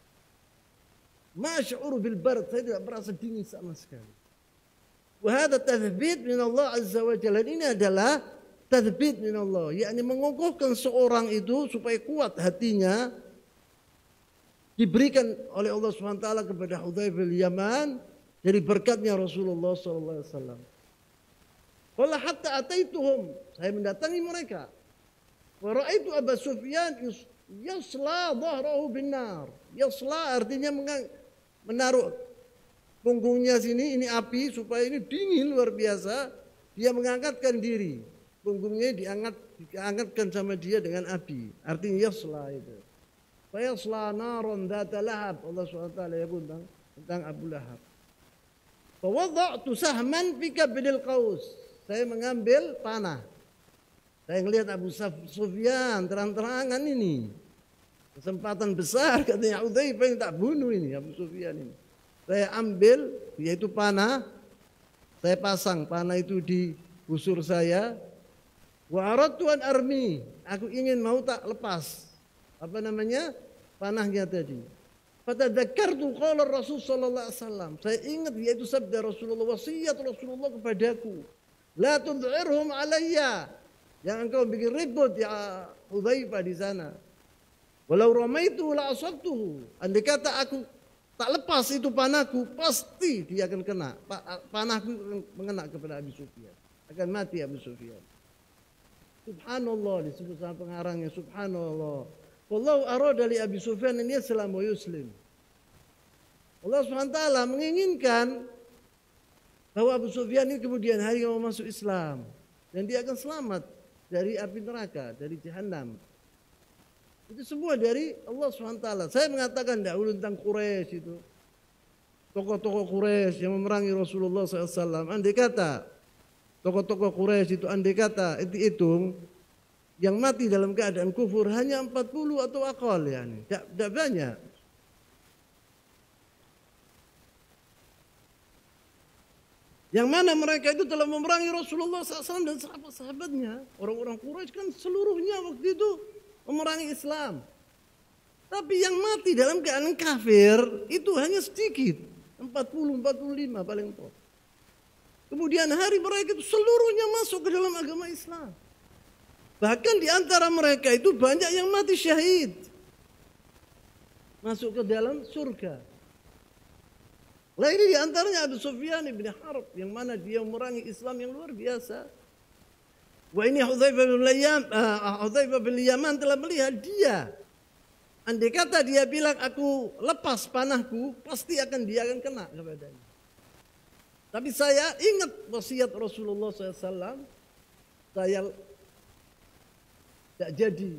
Ma ash'uru bil bard, saya tidak merasa dingin sama sekali. Wahada tathbit min Allah Azza wa Jalla. Ini adalah tathbit min Allah, yakni mengukuhkan seorang itu supaya kuat hatinya, diberikan oleh Allah SWT kepada Hudzaifah al-Yaman dari berkatnya Rasulullah SAW. Qala hatta ataituhum, saya mendatangi mereka. Wa ra'aitu Abu Sufyan yasla dhahrahu bin nar. Yasla artinya menaruh punggungnya sini, ini api supaya ini dingin luar biasa. Dia mengangkatkan diri, punggungnya diangkatkan sama dia dengan api. Artinya yasla itu. Fayasla naron dzata lahab. Allah SWT ya tentang Abu Lahab. Fawada'tu sahman fi kabdil qaus. Saya mengambil panah. Saya melihat Abu Sufyan terang-terangan ini. Kesempatan besar, katanya Hudzaifah yang tak bunuh ini Abu Sufyan ini. Saya ambil, yaitu panah, saya pasang panah itu di busur saya. Wa aradtu an armi, aku ingin mau tak lepas. Apa namanya? Panahnya tadi. Fatadzakartu qala Rasul sallallahu alaihi wasallam. Saya ingat yaitu sabda Rasulullah, wasiat Rasulullah kepadaku. La tud'irhum alayya. Jangan kau bikin ribut ya Hudzaifah di sana. Walau ramaitu la asabtuhu. Andai kata aku tak lepas itu panahku, pasti dia akan kena. Panahku akan mengena kepada Abu Sufyan. Akan mati Abu Sufyan. Subhanallah, disebut sama pengarangnya, subhanallah. Wallahu arada li Abi Sufyan an yaslam wa yuslim. Allah SWT menginginkan bahwa Abu Sufyan ini kemudian hari mau masuk Islam. dan dia akan selamat dari api neraka, dari jahanam. Itu semua dari Allah SWT. Saya mengatakan dahulu tentang Quraisy itu, tokoh-tokoh Quraisy yang memerangi Rasulullah SAW. Andai kata tokoh-tokoh Quraisy itu, andai kata hitung yang mati dalam keadaan kufur hanya 40 atau akal, yani tidak banyak. Yang mana mereka itu telah memerangi Rasulullah SAW dan sahabat-sahabatnya. Orang-orang Quraisy kan seluruhnya waktu itu memerangi Islam. Tapi yang mati dalam keadaan kafir itu hanya sedikit. 40-45 paling top. Kemudian hari mereka itu seluruhnya masuk ke dalam agama Islam. Bahkan di antara mereka itu banyak yang mati syahid. Masuk ke dalam surga. Lah ini di antaranya Abu Sufyan bin Harb yang mana dia memerangi Islam yang luar biasa. Wah ini Hudzaifah bin Yaman telah melihat dia. Andai kata dia bilang aku lepas panahku, pasti dia akan kena kepadanya. Tapi saya ingat wasiat Rasulullah SAW, saya tidak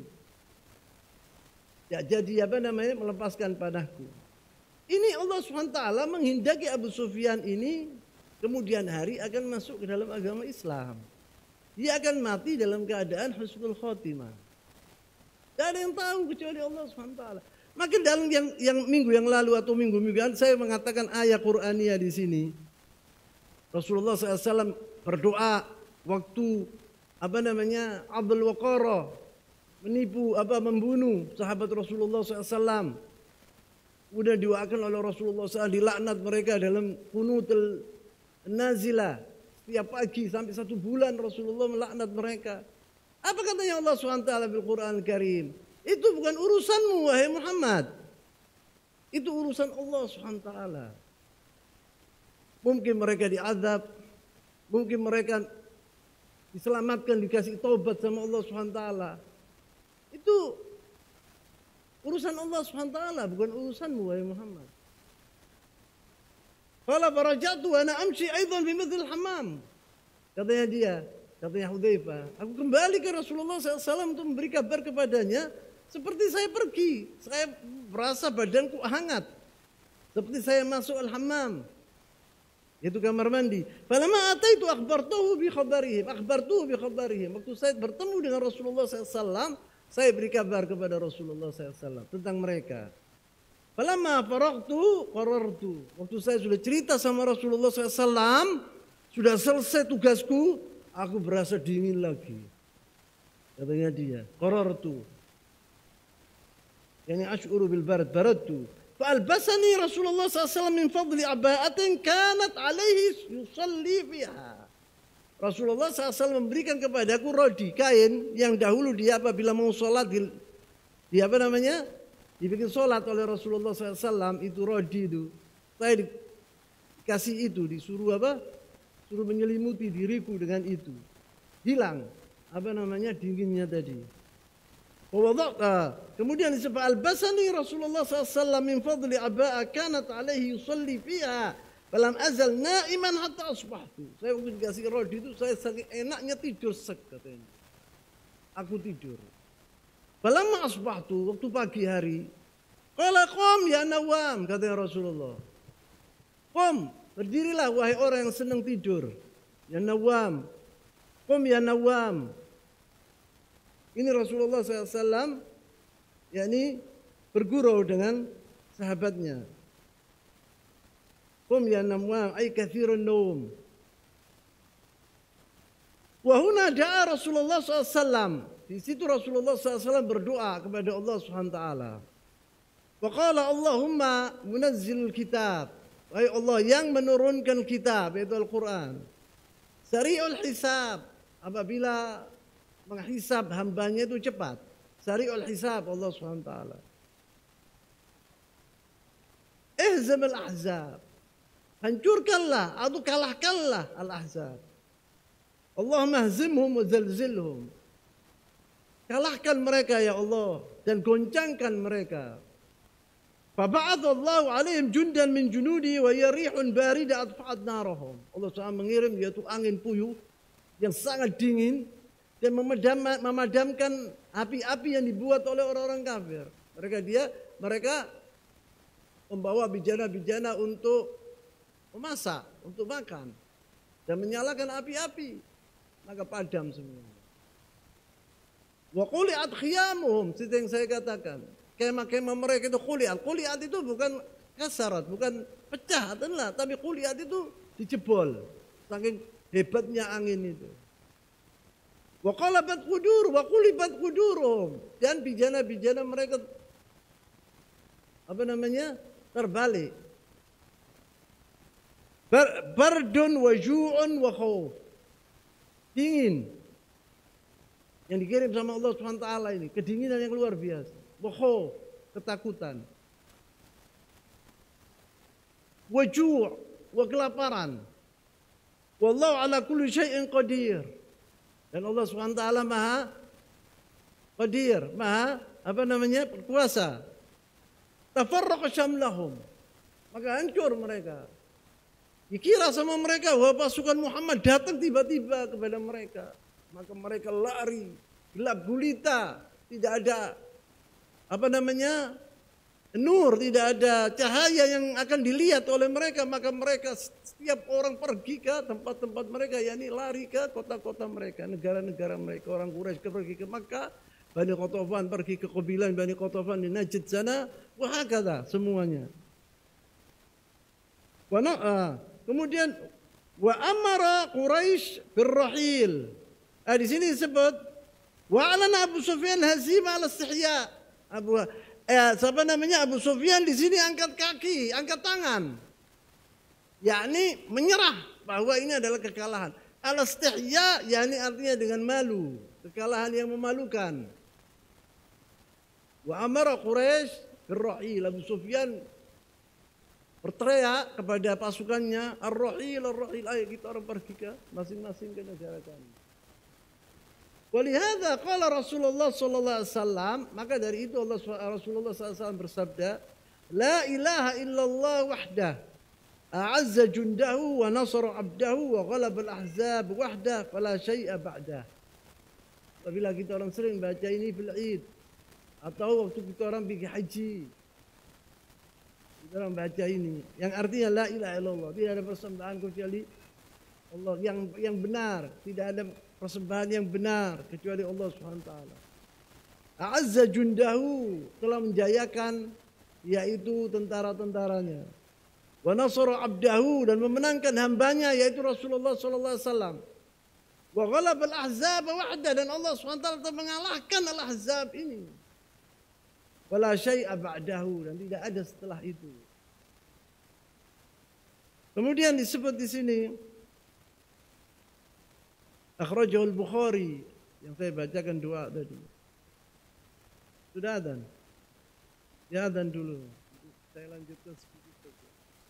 jadi melepaskan panahku. Ini Allah SWT menghendaki Abu Sufyan ini kemudian hari akan masuk ke dalam agama Islam. Dia akan mati dalam keadaan husnul khotimah. Tidak ada yang tahu kecuali Allah SWT. Maka dalam yang minggu yang lalu atau minggu-mingguan saya mengatakan ayat Qur'aniyah di sini. Rasulullah SAW berdoa waktu Abdul Waqarah membunuh sahabat Rasulullah SAW. Kemudian diwakilkan oleh Rasulullah SAW, dilaknat mereka dalam kunutul nazilah. Setiap pagi sampai 1 bulan Rasulullah melaknat mereka. Apa katanya Allah SWT bil Quran Karim? Itu bukan urusanmu wahai Muhammad. Itu urusan Allah SWT. Mungkin mereka diazab, mungkin mereka diselamatkan, dikasih taubat sama Allah SWT. Itu urusan Allah SWT, bukan urusanmu wahai Muhammad. Qala farajatu ana amshi aidan bimithil hamam. Katanya Hudzaifah, aku kembali ke Rasulullah SAW untuk memberi kabar kepadanya seperti saya pergi. Saya merasa badanku hangat. Seperti saya masuk al-hammam. Itu kamar mandi. Falamma ataitu akhbartuhu bi khabarihim. Waktu saya bertemu dengan Rasulullah SAW, saya beri kabar kepada Rasulullah SAW tentang mereka. Falamma faragtu qarartu. Waktu saya sudah cerita sama Rasulullah SAW, sudah selesai tugasku, aku berasa dingin lagi. Katanya dia, qarartu. Yani ash'uru bil baradtu. Fa'albasani Rasulullah SAW min fadli aba'atin kanat alaihi yusalli fiha. Rasulullah SAW memberikan kepadaku rodi, kain yang dahulu dia apabila mau sholat dibikin sholat oleh Rasulullah SAW, itu rodi itu. Saya dikasih itu, disuruh suruh menyelimuti diriku dengan itu. Hilang dinginnya tadi. Kemudian disebut albasani Rasulullah SAW min fadli aba'a kanat alaihi yusalli fiha. Falam azal na'iman hatta asbahtu. Saya waktu dikasih rodi itu saya saking enaknya tidur katanya. Aku tidur. Falamma asbahtu, waktu pagi hari. Qala qum ya Nawam, katanya Rasulullah. Qum, berdirilah wahai orang yang senang tidur. Ya Nawam. Qum ya Nawam. Ini Rasulullah SAW yakni bergurau dengan sahabatnya. Qum ya Nawam ay kathirun naum. Wa huna da'a Rasulullah SAW. Di situ Rasulullah SAW berdoa kepada Allah SWT. Wa qala Allahumma munazzilul kitab. Wahai Allah yang menurunkan kitab, yaitu Al-Quran. Sari'ul hisab. Apabila menghisab hambanya itu cepat. Sari'ul hisab Allah SWT. Ihzam al-ahzab. Hancurkanlah atau kalahkanlah al-ahzab. Allahumma hzimhum wa zalzilhum. Kalahkan mereka ya Allah dan goncangkan mereka. Faba'athallahu alaihim jundan min junudi wa yarihun barida atfa'at narahum. Allah SWT mengirim yaitu angin puyuh yang sangat dingin dan memadamkan api-api yang dibuat oleh orang-orang kafir. Mereka membawa bijana-bijana untuk memasak, untuk makan dan menyalakan api-api, maka padam semua. Wa quli'at khiyamuhum, seperti yang saya katakan. Kemah-kemah mereka itu quli'at. Quli'at itu bukan kasarat, bukan pecah, tapi quli'at itu dijebol. Saking hebatnya angin itu. Wa qalabat qudur, wa qulibat quduruhum. Dan bijana-bijana mereka terbalik. Bardun wa ju'un wa khawf. Dingin. Yang dikirim sama Allah SWT ini, kedinginan yang luar biasa. Wa khawf, ketakutan. Wa ju', wa kelaparan. Wallahu ala kulli syai'in qadir. Dan Allah SWT maha qadir, maha berkuasa. Tafarraqa syamlahum. Maka hancur mereka. Dikira sama mereka bahwa pasukan Muhammad datang tiba-tiba kepada mereka. Maka mereka lari, gelap gulita, tidak ada nur, tidak ada cahaya yang akan dilihat oleh mereka. Maka mereka setiap orang pergi ke tempat-tempat mereka, yakni lari ke kota-kota mereka, negara-negara mereka. Orang Quraisy pergi ke Makkah, Bani Qatafan pergi ke kabilah Bani Qatafan di Najd sana, wahakadha semuanya. Kemudian wa amara Quraisy birrahil. Di sini disebut wa alana Abu Sufyan hazima ala istihya. Abu Sufyan di sini angkat kaki, angkat tangan. Yakni menyerah bahwa ini adalah kekalahan. Ala istihya yakni artinya dengan malu, kekalahan yang memalukan. Wa amara Quraisy birrahil. Abu Sufyan berteriak kepada pasukannya, ar-rahil, ayo kita orang pergi ke masing-masing ke negara kami. Walihada qala Rasulullah sallallahu alaihi wasallam, maka dari itu Rasulullah sallallahu alaihi wasallam bersabda, la ilaha illallah wahdah, a'azza jundahu wa nasara abdahu wa ghalaba al-ahzab wahdah, fala syai'a ba'dah. Apabila kita orang sering baca ini fil Id atau waktu kita orang pergi haji, kita orang baca ini yang artinya la ilaha illallah, tidak ada persembahan kecuali Allah yang benar, tidak ada persembahan yang benar kecuali Allah SWT. A'azza jundahu, telah menjayakan yaitu tentara-tentaranya. Wa nasara abdahu, dan memenangkan hambanya yaitu Rasulullah SAW. Wa ghalaba al-ahzab wahda, dan Allah SWT telah mengalahkan al-ahzab ini. Wala syai'a ba'dahu, dan tidak ada setelah itu. Kemudian disebut di sini Akhrajahul Bukhari, yang saya bacakan doa tadi. Sudah adzan? Ya adzan dulu. Saya lanjutkan sedikit saja.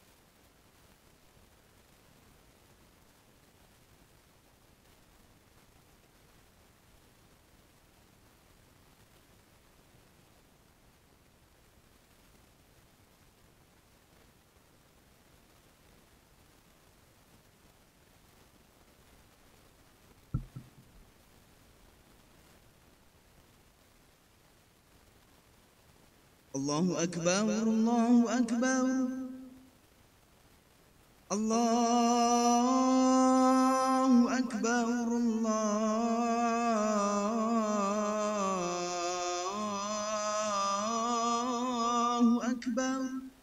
Allahu Akbar, Allahu Akbar, Allahu Akbar, Allahu Akbar.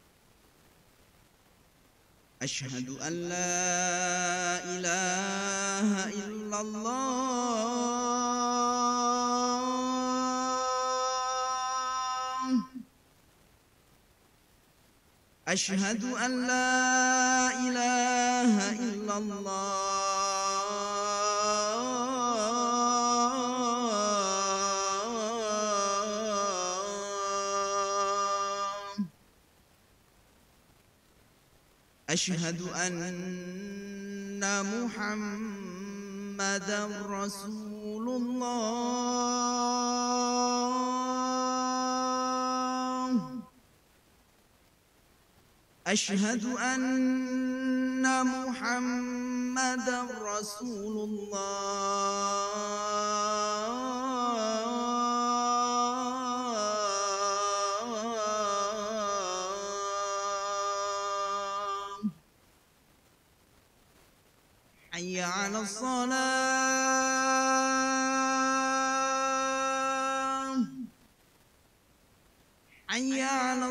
Asyhadu an la ilaha illallah. أشهد أن لا إله إلا الله. أشهد أن محمدا رسول الله. أشهد أن محمدا محمدا رسول الله حي على الصلاة حي على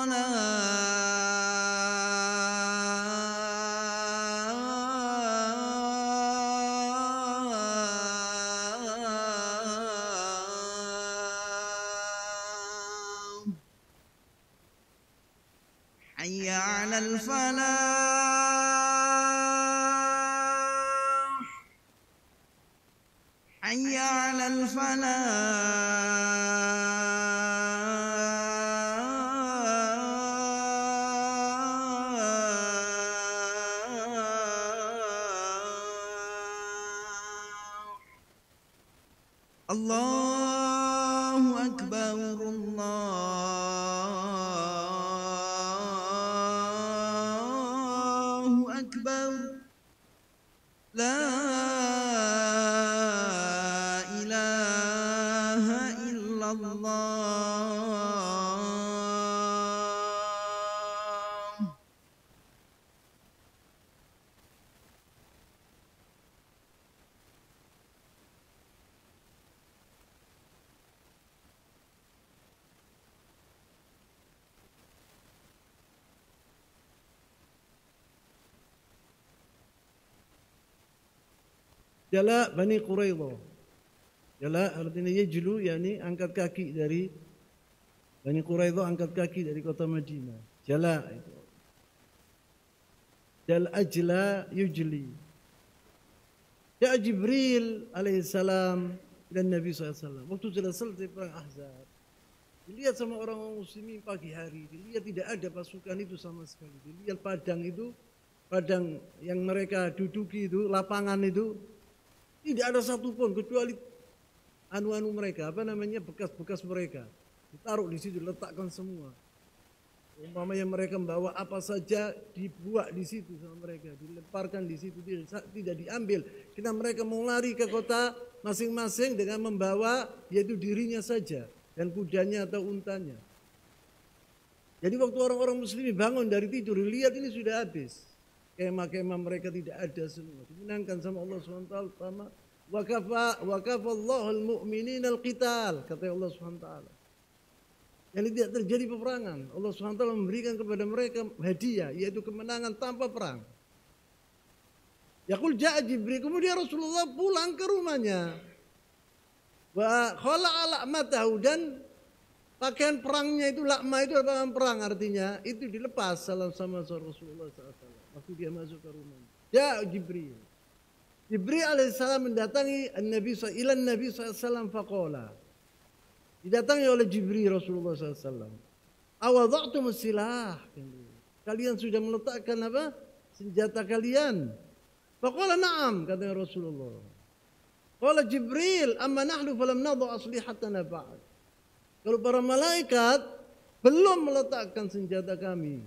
الصلاة حي على الفلاح حي على الفلاح الله أكبر الله أكبر لا إله إلا الله Jala Bani Quraidah. Jala artinya yajlu, yakni angkat kaki dari Bani Quraidah, angkat kaki dari kota Madinah. Jala itu. Jal ajla yujli. Ya Jibril alaihissalam dan Nabi SAW. Waktu sudah selesai perang Ahzab, dilihat sama orang muslimin pagi hari, dilihat tidak ada pasukan itu sama sekali. Dilihat padang itu, padang yang mereka duduki itu, lapangan itu, tidak ada satupun kecuali anu-anu mereka, bekas-bekas mereka. Ditaruh di situ, letakkan semua. Umpamanya mereka membawa apa saja dibuat di situ sama mereka, dilemparkan di situ, tidak diambil. Karena mereka mau lari ke kota masing-masing dengan membawa yaitu dirinya saja dan kudanya atau untanya. Jadi waktu orang-orang muslimin bangun dari tidur, lihat ini sudah habis. Kemah-kemah mereka tidak ada semua. Dimenangkan sama Allah SWT. Wa kafa Allahu al-mu'minina al-qital, kata Allah SWT. Jadi tidak terjadi peperangan. Allah SWT memberikan kepada mereka hadiah, yaitu kemenangan tanpa perang. Yaqul ja'a Jibril, kemudian Rasulullah pulang ke rumahnya. Wa khala'a la'matahu, dan pakaian perangnya itu, lakma itu pakaian perang, artinya itu dilepas sama Rasulullah SAW waktu dia masuk ke rumahnya. Ya Jibril. Jibril alaihissalam mendatangi Nabi SAW faqala. Didatangi oleh Jibril Rasulullah SAW. Awada'tum silah. Kalian sudah meletakkan apa? Senjata kalian. Faqala na'am, kata Rasulullah. Qala Jibril, amma nahnu falam nadha aslihatana ba'd. Kalau para malaikat belum meletakkan senjata kami.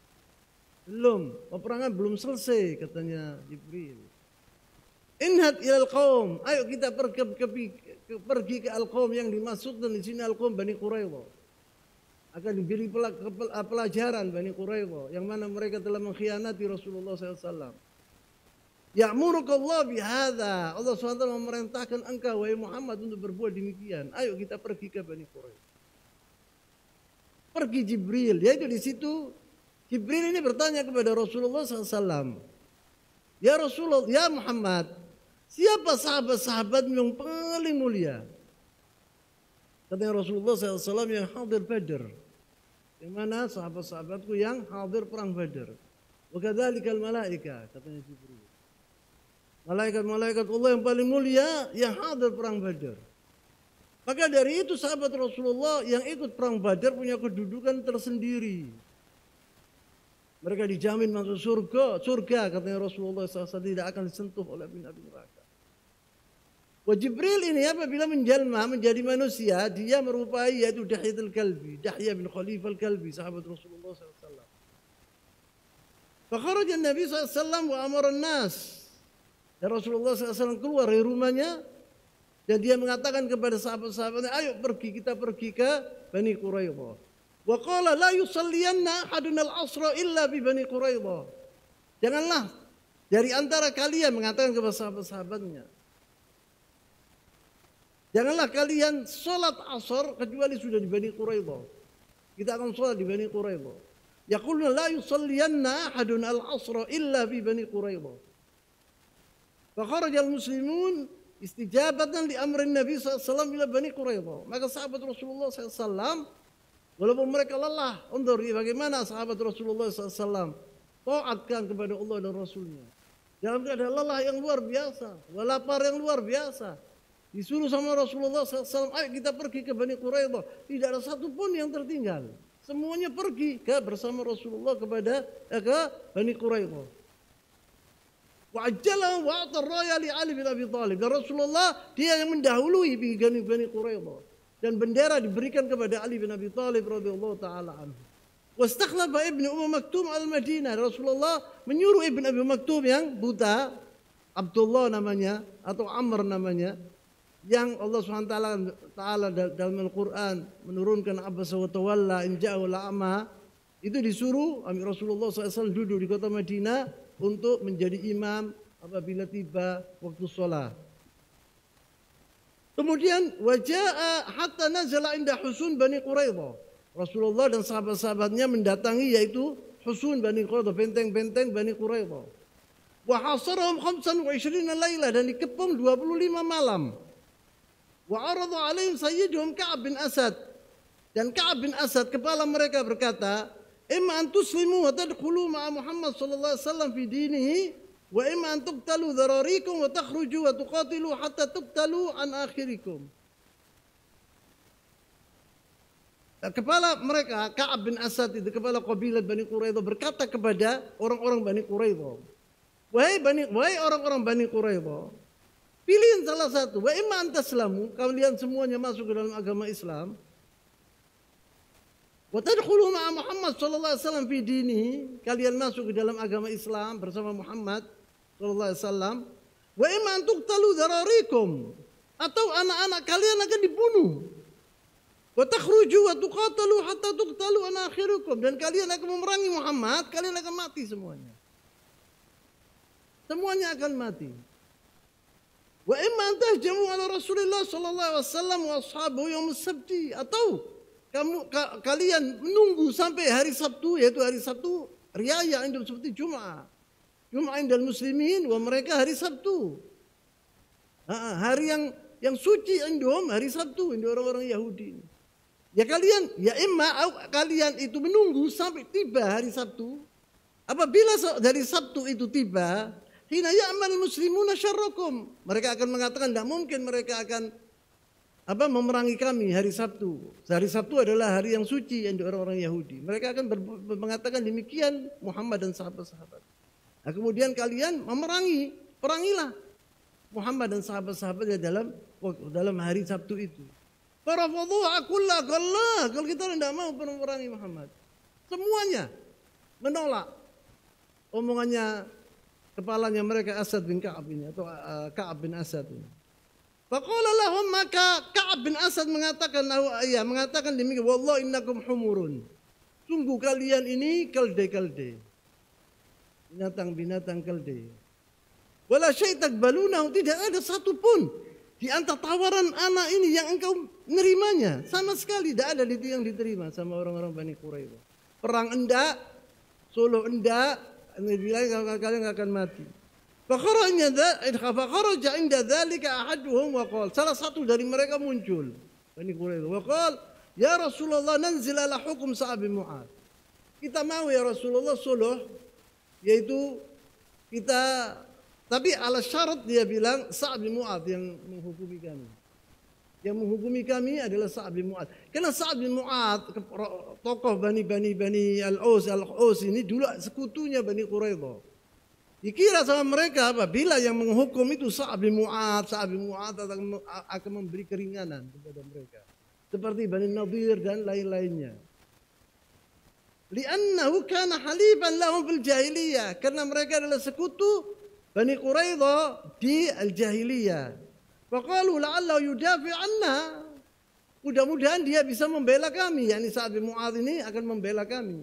Belum, peperangan belum selesai, katanya Jibril. Inhad ilal qaum, ayo kita pergi ke al-qaum, yang dimaksudkan di sini al-qaum Bani Quraidah. Akan diberi pelajaran Bani Quraidah yang mana mereka telah mengkhianati Rasulullah SAW. Ya'murukallah bihadza, Allah SWT memerintahkan engkau wahai Muhammad untuk berbuat demikian. Ayo kita pergi ke Bani Quraidah. Pergi Jibril, yaitu di situ Jibril ini bertanya kepada Rasulullah SAW. Ya Rasulullah, ya Muhammad, siapa sahabat-sahabat yang paling mulia? Katanya Rasulullah SAW, yang hadir Badr. Yang mana sahabat-sahabatku yang hadir perang Badr. Wa kadzalikal malaika, katanya Jibril. Malaikat-malaikat Allah yang paling mulia yang hadir perang Badr. Maka dari itu sahabat Rasulullah yang ikut perang Badr punya kedudukan tersendiri. Mereka dijamin masuk surga, katanya Rasulullah SAW, tidak akan disentuh oleh api neraka. Wa Jibril ini apabila menjelma menjadi manusia, dia merupai yaitu Dahyatul Kalbi, Dahya bin Khalifah al-Kalbi, sahabat Rasulullah SAW. Fakharaja Nabi SAW wa amara an-nas. Dan Rasulullah SAW keluar dari rumahnya dan dia mengatakan kepada sahabat-sahabatnya, ayo kita pergi ke Bani Quraidah. Wa qala la yusalliyanna ahadun al-asra illa bi Bani Quraidah. Janganlah dari antara kalian, mengatakan kepada sahabat-sahabatnya, janganlah kalian sholat asar kecuali sudah di Bani Quraidah. Kita akan sholat di Bani Quraidah. Yaquluna la yusalliyanna ahadun al-asra illa bi Bani Quraidah. Fakharajal muslimun istijabatan li amrin Nabi SAW ila Bani Quraidah. Maka sahabat Rasulullah SAW, walaupun mereka lelah, undur bagaimana sahabat Rasulullah SAW taatkan kepada Allah dan Rasulnya. Dalam keadaan lelah yang luar biasa, lapar yang luar biasa. Disuruh sama Rasulullah SAW, ayo kita pergi ke Bani Quraidah. Tidak ada satu pun yang tertinggal. Semuanya pergi bersama Rasulullah ke Bani Quraidah. Wa'ajjala wa'atar raya li Ali bin Abi Thalib. Dan Rasulullah dia yang mendahului Bani Quraidah. Dan bendera diberikan kepada Ali bin Abi Thalib radhiyallahu taala anhu. Wastakhlafa Ibnu Umm Maktum al-Madinah. Rasulullah menyuruh Ibnu Abi Maktum yang buta, Abdullah namanya atau Amr namanya, yang Allah SWT dalam Al-Quran menurunkan abasa wa tawalla in ja'ul a'ma, itu disuruh Rasulullah SAW duduk di kota Madinah untuk menjadi imam apabila tiba waktu sholat. Kemudian waja'a hatta nazala inda husun Bani Quraidah. Rasulullah dan sahabat-sahabatnya mendatangi yaitu husun Bani Quraidah, benteng-benteng Bani Quraidah. Wa hasarahum 25 lailah, dan dikepung 25 malam. Wa arada alaihim sayyiduhum Ka'ab bin Asad. Dan Ka'ab bin Asad kepala mereka berkata, imma an tuslimu wa tadkhulu ma'a Muhammad sallallahu alaihi wasallam fi dinihi wa imma an tuqtalu dhararikum wa takhruju wa tuqatilu hatta tuqtalu an akhirikum. Kepala mereka Ka'ab bin Asad itu, kepala kabilah Bani Quraidah, berkata kepada orang-orang Bani Quraidah, wahai orang-orang Bani Quraidah, pilihin salah satu, wa imma an taslamu, kalian semuanya masuk ke dalam agama Islam, wa tadkhulu ma'a Muhammad sallallahu alaihi wasallam fi dinihi, kalian masuk ke dalam agama Islam bersama Muhammad sallallahu alaihi wasallam, wa imma an tuqtalu dhararikum, atau anak-anak kalian akan dibunuh, wa takhruju wa tuqatalu hatta tuqtalu an akhirukum, dan kalian akan memerangi Muhammad, kalian akan mati semuanya. Semuanya akan mati. Wa imma an tahjamu ala Rasulillah sallallahu alaihi wasallam wa ashabihi yaum as-sabti, atau kalian menunggu sampai hari Sabtu, yaitu hari Sabtu riaya indum seperti Jum'ah indal muslimin, wa mereka hari Sabtu. Hari yang suci indum hari Sabtu, indum orang-orang Yahudi. Ya kalian, ya imma kalian itu menunggu sampai tiba hari Sabtu. Apabila dari Sabtu itu tiba, hina ya'mal muslimuna syarrakum, mereka akan mengatakan tidak mungkin mereka akan memerangi kami hari Sabtu. Hari Sabtu adalah hari yang suci yang orang-orang Yahudi. Mereka akan mengatakan demikian Muhammad dan sahabat-sahabat. Nah, kemudian kalian memerangi, perangilah Muhammad dan sahabat-sahabatnya dalam hari Sabtu itu. Farafadhuha kullakallah, kalau kita tidak mau memerangi Muhammad. Semuanya menolak omongannya kepalanya mereka Asad bin Ka'ab ini, atau Ka'ab bin Asad ini. Faqala lahum, maka Ka'ab bin Asad mengatakan demikian, wallahi innakum humurun, sungguh kalian ini kalde-kalde, binatang-binatang kalde. Wala syai' takbalunahu, tidak ada satupun di antara tawaran anak ini yang engkau menerimanya, sama sekali tidak ada yang diterima sama orang-orang Bani Quraidah. Perang enggak, suluh enggak, bilang kalian akan mati. Fakharaja inda dzalika ahaduhum wa qala, salah satu dari mereka muncul Bani Quraidah wa qala, ya Rasulullah nanzil ala hukum Sa'ab bin Mu'adz. Kita mau ya Rasulullah suluh, yaitu kita, tapi ala syarat, dia bilang Sa'ab bin Mu'adz yang menghukumi kami. Yang menghukumi kami adalah Sa'ab bin Mu'adz. Karena Sa'ab bin Mu'adz tokoh Bani Al-Aus ini dulu sekutunya Bani Quraidah. Dikira sama mereka apabila yang menghukum itu Sa'ab bin Mu'adz akan memberi keringanan kepada mereka. Seperti Bani Nadir dan lain-lainnya. Li'annahu kana halifan lahum fil jahiliyah. Karena mereka adalah sekutu Bani Quraidah di al-jahiliyah. Faqalu la'allahu yudafi anna. Mudah-mudahan dia bisa membela kami, yakni Sa'ad bin Mu'adz ini akan membela kami.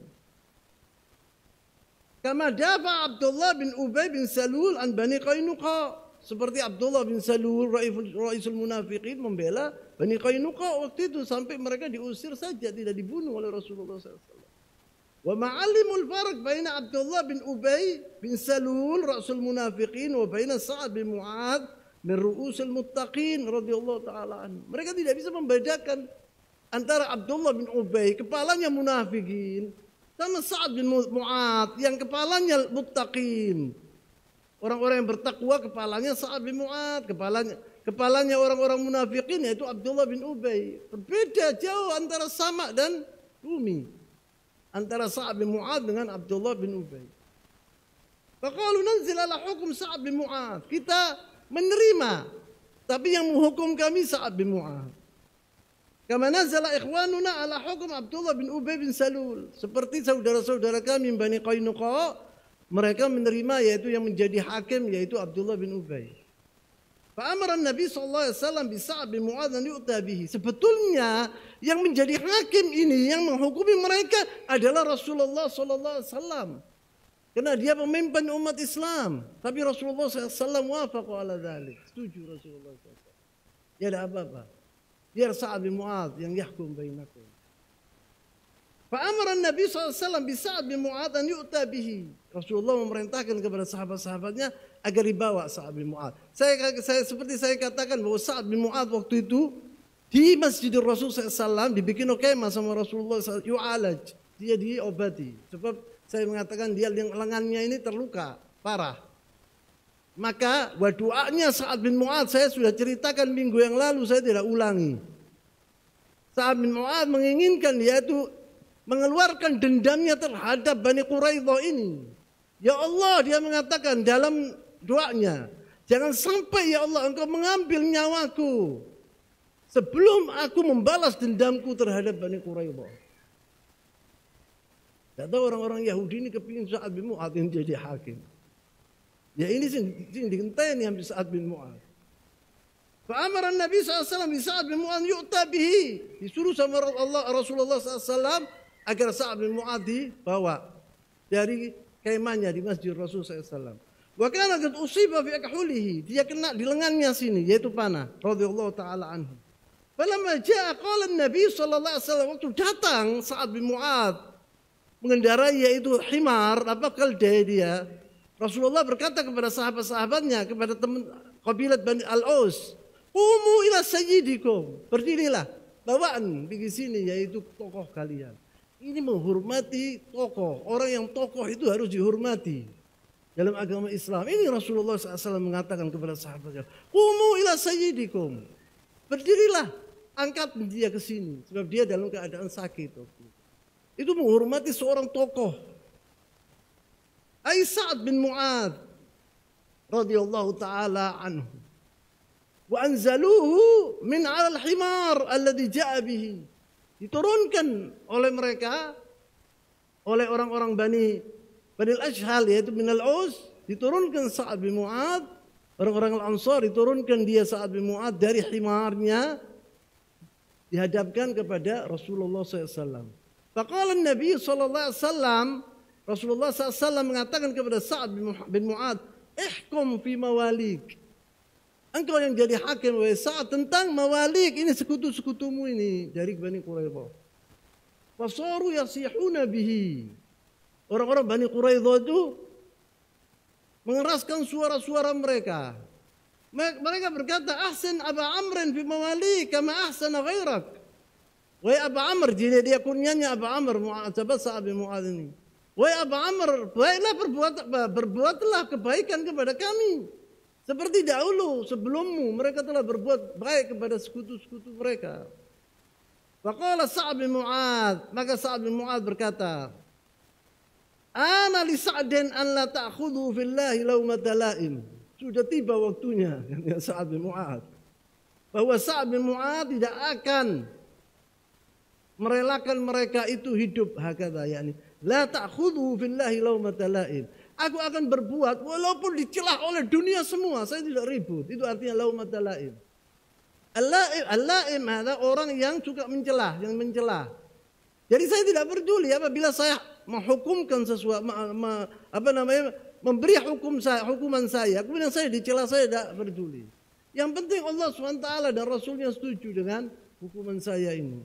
Kama dafa Abdullah bin Ubay bin Salul an Bani Qainuqa. Seperti Abdullah bin Salul, Raisul Munafiqin membela Bani Qainuqa waktu itu sampai mereka diusir saja, tidak dibunuh oleh Rasulullah SAW. Wa ma'alimul farq baina Abdullah bin Ubay bin Salul, Raisul Munafiqin, wa baina Sa'ad bin Mu'adz min ru'usil muttaqin radhiyallahu ta'ala anhu. Mereka tidak bisa membedakan antara Abdullah bin Ubay, kepalanya munafikin, sama Sa'ad bin Mu'adz yang kepalanya muttaqin. Orang-orang yang bertakwa kepalanya Sa'ad bin Mu'adz, kepalanya orang-orang munafikin yaitu Abdullah bin Ubay. Berbeda jauh antara sama dan bumi. Antara Sa'ad bin Mu'adz dengan Abdullah bin Ubay. Faqalu nanzil ala hukum Sa'ad bin Mu'adz. Kita menerima, tapi yang menghukum kami Sa'ad bin Mu'adz. Kama nazala ikhwanuna ala hukum Abdullah bin Ubay bin Salul. Seperti saudara-saudara kami Bani Qainuqa, mereka menerima yaitu yang menjadi hakim yaitu Abdullah bin Ubay. Fa'amara Nabi SAW bi Sa'ad bin Mu'adz an yu'ta bihi. Sebetulnya yang menjadi hakim ini, yang menghukumi mereka adalah Rasulullah SAW. Karena dia pemimpin umat Islam. Tapi Rasulullah SAW wafaqo ala dhalik. Setuju Rasulullah SAW. Ya ada apa-apa. Biar Sa'ad bin Mu'adz yang yahkum bainakum. Fa'amara Nabi SAW bi Sa'ad bin Mu'adz an yu'ta bihi. Rasulullah memerintahkan kepada sahabat-sahabatnya agar dibawa Sa'ad bin Mu'adz. Seperti saya katakan bahwa Sa'ad bin Mu'adz waktu itu di Masjidil Rasul SAW dibikin kemah sama Rasulullah SAW. Yu'alaj. Dia diobati. Sebab saya mengatakan dia lengannya ini terluka parah. Maka doanya Sa'ad bin Mu'adz saya sudah ceritakan minggu yang lalu, saya tidak ulangi. Sa'ad bin Mu'adz menginginkan yaitu mengeluarkan dendamnya terhadap Bani Quraidah ini. Ya Allah, dia mengatakan dalam doanya, jangan sampai ya Allah engkau mengambil nyawaku sebelum aku membalas dendamku terhadap Bani Quraidah. Tidak tahu orang-orang Yahudi ini kepingin Sa'ad bin Mu'adz yang jadi hakim. Ya ini sih dihenteni habis Sa'ad bin Mu'adz. Fa'amara Nabi SAW bi Sa'ad bin Mu'adz yu'ta bihi. Disuruh sama Rasulullah SAW agar Sa'ad bin Mu'adz dibawa dari kemahnya di Masjid Rasul SAW. Wa kana qad usiba fi akhulihi. Dia kena di lengannya sini yaitu panah. Radhiyallahu ta'ala anhu. Falamma ja'a qala Nabi sallallahu alaihi wasallam, waktu datang Sa'ad bin Mu'adz mengendarai yaitu himar, keldai dia. Rasulullah berkata kepada sahabat-sahabatnya, kepada teman kabilat Bani Al-Aus, "Qumu ila sayyidikum." Berdirilah, bawaan di sini yaitu tokoh kalian. Ini menghormati tokoh. Orang yang tokoh itu harus dihormati dalam agama Islam. Ini Rasulullah SAW mengatakan kepada sahabatnya, "Qumu ila sayyidikum." Berdirilah, angkat dia ke sini sebab dia dalam keadaan sakit. Itu menghormati seorang tokoh. Sa'ad bin Mu'adz radhiyallahu taala anhu. Wa anzaluhu min 'ala al-himar alladhi ja'a bihi. Diturunkan oleh mereka, oleh orang-orang Bani al-Ashhal yaitu min al-Aus, diturunkan Sa'ad bin Mu'adz, orang-orang Al-Ansar diturunkan dia Sa'ad bin Mu'adz dari himarnya dihadapkan kepada Rasulullah SAW. Faqala Nabi sallallahu alaihi wasallam, Rasulullah SAW mengatakan kepada Sa'ad bin Mu'adz, "Ihkum fi mawalik." Engkau yang jadi hakim wahai Sa'ad tentang mawalik, ini sekutu-sekutumu ini dari Bani Quraidah. Fasaru yasihuna bihi. Orang-orang Bani Quraidah itu mengeraskan suara-suara mereka. Mereka berkata, "Ahsin Aba Amrin fi mawalik kama ahsana ghairak." Wahai Aba Amr, dia kunyanya Aba Amr, coba Sa'ad bin Mu'adz ini. Wahai Aba Amr, baiklah berbuatlah kebaikan kepada kami. Seperti dahulu sebelummu mereka telah berbuat baik kepada sekutu-sekutu mereka. Faqala Sa'ad bin Mu'adz, maka Sa'ad bin Mu'adz berkata, "Ana li Sa'din an la ta'khudhu fillahi laumata la'im." Sudah tiba waktunya Sa'ad bin Mu'adz. Bahwa Sa'ad bin Mu'adz tidak akan merelakan mereka itu hidup hakadha, yakni la ta'khudhu fillahi laumata la'im. Aku akan berbuat walaupun dicelah oleh dunia semua. Saya tidak ribut. Itu artinya laumata laim. Al-laim adalah orang yang suka mencelah, yang mencela. Jadi saya tidak peduli apabila saya menghukumkan sesuatu, memberi hukuman saya, kemudian saya dicela, saya tidak peduli. Yang penting Allah SWT dan Rasulnya setuju dengan hukuman saya ini.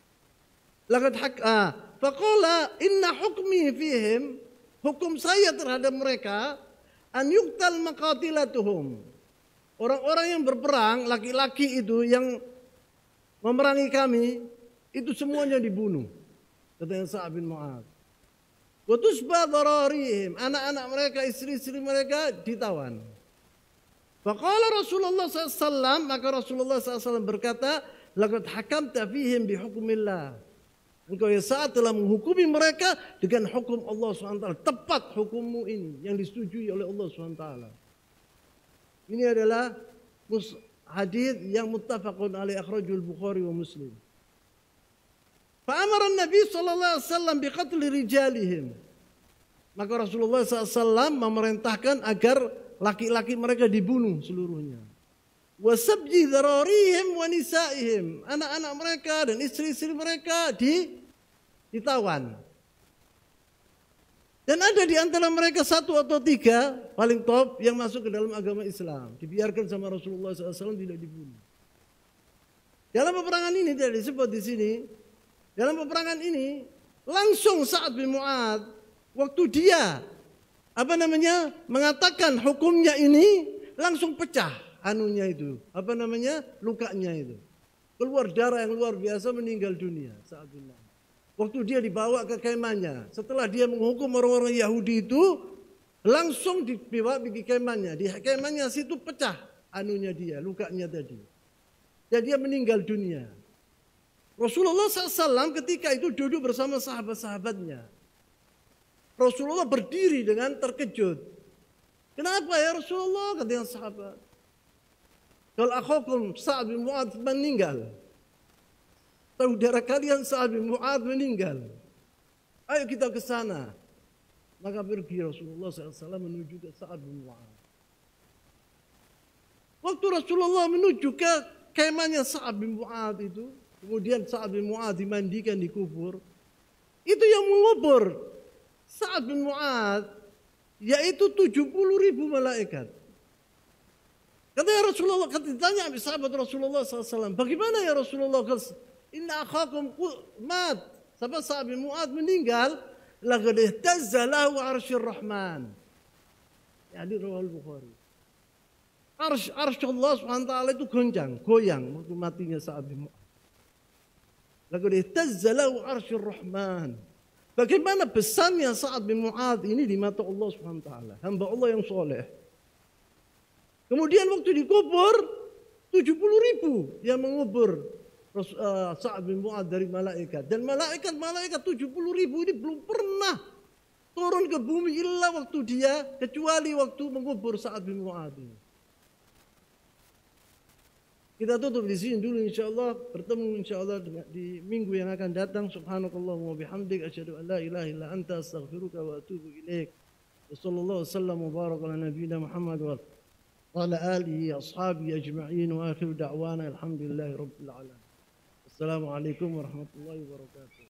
Faqala inna hukmi fihim, hukum saya terhadap mereka, an yuqtal maqatilatuhum. Orang-orang yang berperang, laki-laki itu yang memerangi kami, itu semuanya dibunuh. Kata Sa'ad bin Mu'adz. Wa tusba dararihim, anak-anak mereka, istri-istri mereka ditawan. Faqala Rasulullah SAW, maka Rasulullah SAW berkata, laqad hakamta fihim bihukmillah. Engkau ya Sa'ad telah menghukumi mereka dengan hukum Allah SWT. Tepat hukummu ini yang disetujui oleh Allah SWT. Ini adalah hadis yang muttafaqun alaih akhrajul Bukhari wa Muslim. Fa'amara Nabi sallallahu alaihi wasallam biqatli rijalihim. Maka Rasulullah SAW memerintahkan agar laki-laki mereka dibunuh seluruhnya. Wa sabji dzararihim wa nisaihim. Anak-anak mereka dan istri-istri mereka ditawan. Dan ada di antara mereka 1 atau 3 paling top yang masuk ke dalam agama Islam. Dibiarkan sama Rasulullah SAW, tidak dibunuh. Dalam peperangan ini tidak disebut di sini. Dalam peperangan ini langsung Sa'ad bin Mu'adz waktu dia mengatakan hukumnya ini langsung pecah lukanya itu. Keluar darah yang luar biasa, meninggal dunia Sa'ad bin Mu'adz. Waktu dia dibawa ke kemahnya, setelah dia menghukum orang-orang Yahudi itu, langsung dibawa ke kemahnya. Di kemahnya situ pecah lukanya tadi. Dan dia meninggal dunia. Rasulullah SAW ketika itu duduk bersama sahabat-sahabatnya. Rasulullah berdiri dengan terkejut. Kenapa ya Rasulullah? Kata yang sahabat. Kalau akhukum Sa'ad bin Mu'adz meninggal. Saudara kalian Sa'ad bin Mu'adz meninggal. Ayo kita ke sana. Maka pergi Rasulullah SAW menuju ke Sa'ad bin Mu'adz. Waktu Rasulullah menuju ke kemahnya Sa'ad bin Mu'adz itu, kemudian Sa'ad bin Mu'adz dimandikan, dikubur. Itu yang mengubur Sa'ad bin Mu'adz, yaitu 70.000 malaikat. Kata ya Rasulullah, ditanya sahabat Rasulullah SAW, bagaimana ya Rasulullah? Inna akhakum mat. Sampai Sa'ad bin Mu'adz meninggal, laqad ihtazza lahu 'arsyur rahman. Ya, di riwayat Bukhari. Arsy Allah SWT itu goyang waktu matinya Sa'ad bin Mu'adz. Laqad ihtazza lahu 'arsyur rahman. Bagaimana besarnya Sa'ad bin Mu'adz ini di mata Allah SWT, hamba Allah yang soleh. Kemudian waktu dikubur 70.000 yang mengubur Sa'ad bin Mu'adz dari malaikat. Dan malaikat 70.000 ini belum pernah turun ke bumi kecuali waktu mengubur Sa'ad bin Mu'adz ini. Kita tutup di sini dulu insyaallah. Bertemu insyaallah di minggu yang akan datang. Subhanakallahumma wa bihamdik asyhadu an la ilaha illa anta astaghfiruka wa atubu ilaik. Wassallallahu wasallam wa baraka ala nabiyyina Muhammad wa ala alihi ashabihi ajma'in wa akhiru da'wana alhamdulillahi rabbil alamin. Assalamualaikum warahmatullahi wabarakatuh.